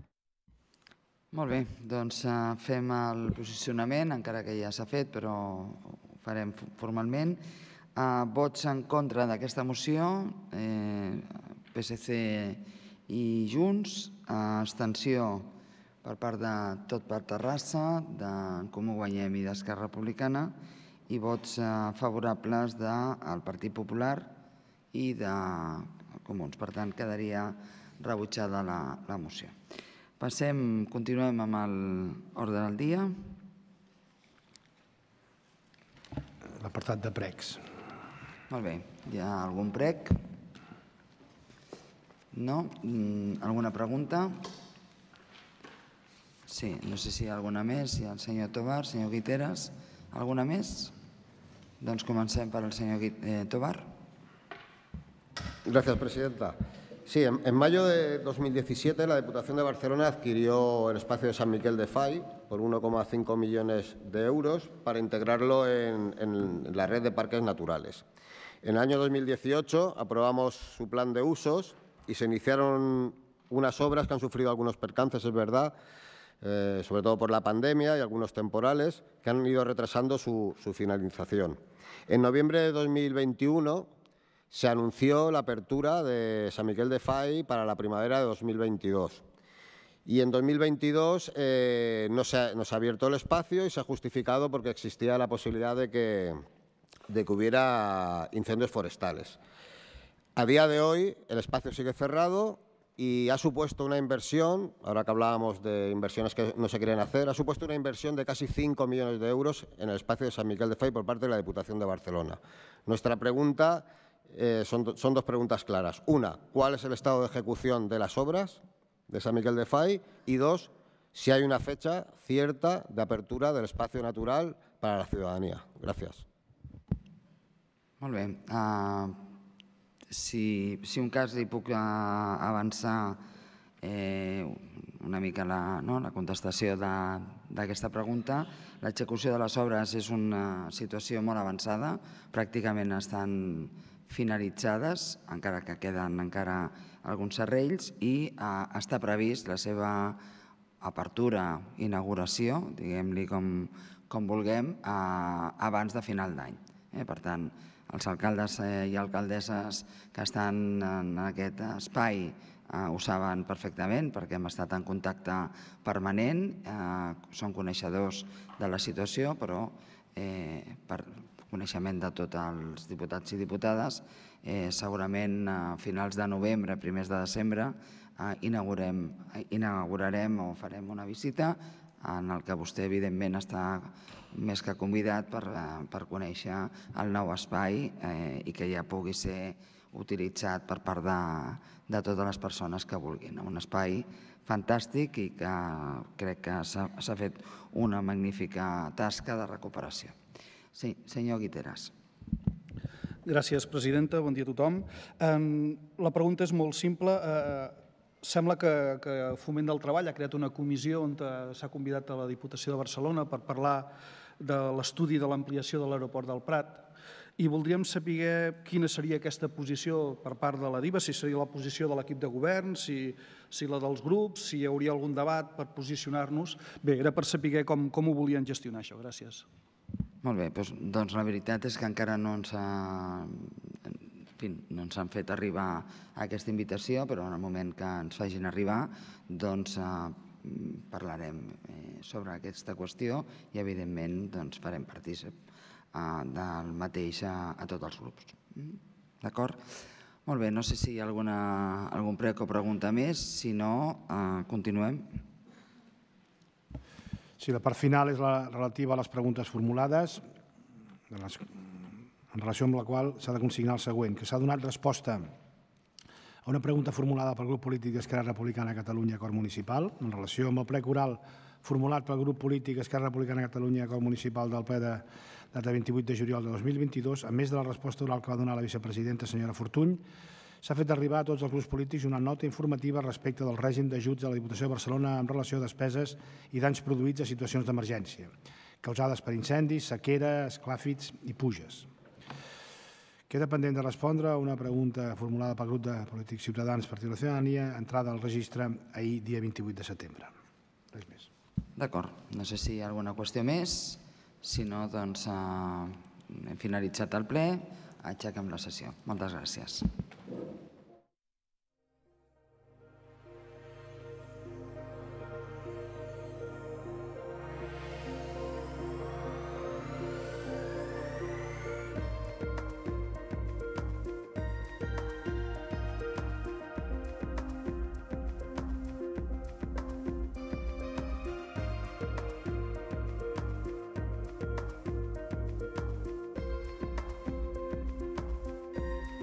Molt bé, doncs uh, fem el posicionament, encara que ja s'ha fet, però ho farem formalment. Uh, vots en contra d'aquesta moció, eh, P S C i Junts, uh, abstenció per part de Tot per Terrassa, d'en Comú Guanyem i d'Esquerra Republicana, i vots uh, favorables del Partit Popular i de Comuns. Per tant, quedaria rebutjada la, la moció. Passem, continuem amb l'ordre del dia. L'apartat de pregs. Molt bé. Hi ha algun prec? No? Alguna pregunta? Sí, no sé si hi ha alguna més. Hi ha el senyor Tovar, senyor Guiteras. Alguna més? Doncs comencem per el senyor Tovar. Gracias, presidenta. Sí, en, en mayo de dos mil diecisiete la Diputación de Barcelona adquirió el espacio de San Miquel de Fai por uno coma cinco millones de euros para integrarlo en, en la red de parques naturales. En el año dos mil dieciocho aprobamos su plan de usos y se iniciaron unas obras que han sufrido algunos percances, es verdad, eh, sobre todo por la pandemia y algunos temporales, que han ido retrasando su, su finalización. En noviembre de dos mil veintiuno se anunció la apertura de San Miquel de Fai para la primavera de dos mil veintidós. Y en dos mil veintidós eh, no, se ha, no se ha abierto el espacio y se ha justificado porque existía la posibilidad de que, de que hubiera incendios forestales. A día de hoy el espacio sigue cerrado y ha supuesto una inversión, ahora que hablábamos de inversiones que no se quieren hacer, ha supuesto una inversión de casi cinco millones de euros en el espacio de San Miquel de Fai por parte de la Diputación de Barcelona. Nuestra pregunta eh, son, son dos preguntas claras. Una, ¿cuál es el estado de ejecución de las obras de San Miquel de Fai? Y dos, si hay una fecha cierta de apertura del espacio natural para la ciudadanía. Gràcies. Molt bé. Uh, si, si un cas li puc uh, avançar eh, una mica la, no, la contestació d'aquesta pregunta, l'execució de les obres és una situació molt avançada, pràcticament estan finalitzades, encara que queden encara alguns serrells, i eh, està previst la seva apertura, inauguració, diguem-li com, com vulguem, eh, abans de final d'any. Eh? Per tant, els alcaldes eh, i alcaldesses que estan en aquest espai eh, ho saben perfectament perquè hem estat en contacte permanent, eh, són coneixedors de la situació, però eh, per coneixement de tots els diputats i diputades, eh, segurament a finals de novembre, primers de desembre, eh, inaugurem, inaugurarem o farem una visita en el que vostè, evidentment, està més que convidat per, per conèixer el nou espai eh, i que ja pugui ser utilitzat per part de, de totes les persones que vulguin. Un espai fantàstic i que crec que s'ha fet una magnífica tasca de recuperació. Sí, senyor Guiteras. Gràcies, presidenta. Bon dia a tothom. La pregunta és molt simple. Sembla que, que Foment del Treball ha creat una comissió on s'ha convidat a la Diputació de Barcelona per parlar de l'estudi de l'ampliació de l'aeroport del Prat i voldríem saber quina seria aquesta posició per part de la DIBA, si seria la posició de l'equip de govern, si, si la dels grups, si hi hauria algun debat per posicionar-nos. Bé, era per saber com, com ho volien gestionar això. Gràcies. Molt bé, doncs, doncs la veritat és que encara no ens ha... no ens han fet arribar aquesta invitació, però en el moment que ens facin arribar doncs eh, parlarem eh, sobre aquesta qüestió i evidentment doncs, farem partícip eh, del mateix a, a tots els grups. D'acord? Molt bé, no sé si hi ha alguna, algun prec o pregunta més, si no, eh, continuem. Sí, la part final és la relativa a les preguntes formulades, de les en relació amb la qual s'ha de consignar el següent, que s'ha donat resposta a una pregunta formulada pel grup polític d'Esquerra Republicana de Catalunya Acord Municipal, en relació amb el plec oral formulat pel grup polític Esquerra Republicana de Catalunya Acord Municipal del ple de data vint-i-vuit de juliol de dos mil vint-i-dos, a més de la resposta oral que va donar la vicepresidenta senyora Fortuny, s'ha fet arribar a tots els grups polítics una nota informativa respecte del règim d'ajuts de la Diputació de Barcelona en relació a despeses i danys produïts a situacions d'emergència, causades per incendis, sequera, esclàfits i pluges. Queda pendent de respondre a una pregunta formulada pel grup de polítics ciutadans Partit de la Ciutadania, entrada al registre ahir, dia vint-i-vuit de setembre. Res més. D'acord. No sé si hi ha alguna qüestió més. Si no, doncs hem finalitzat el ple. Aixequem la sessió. Moltes gràcies.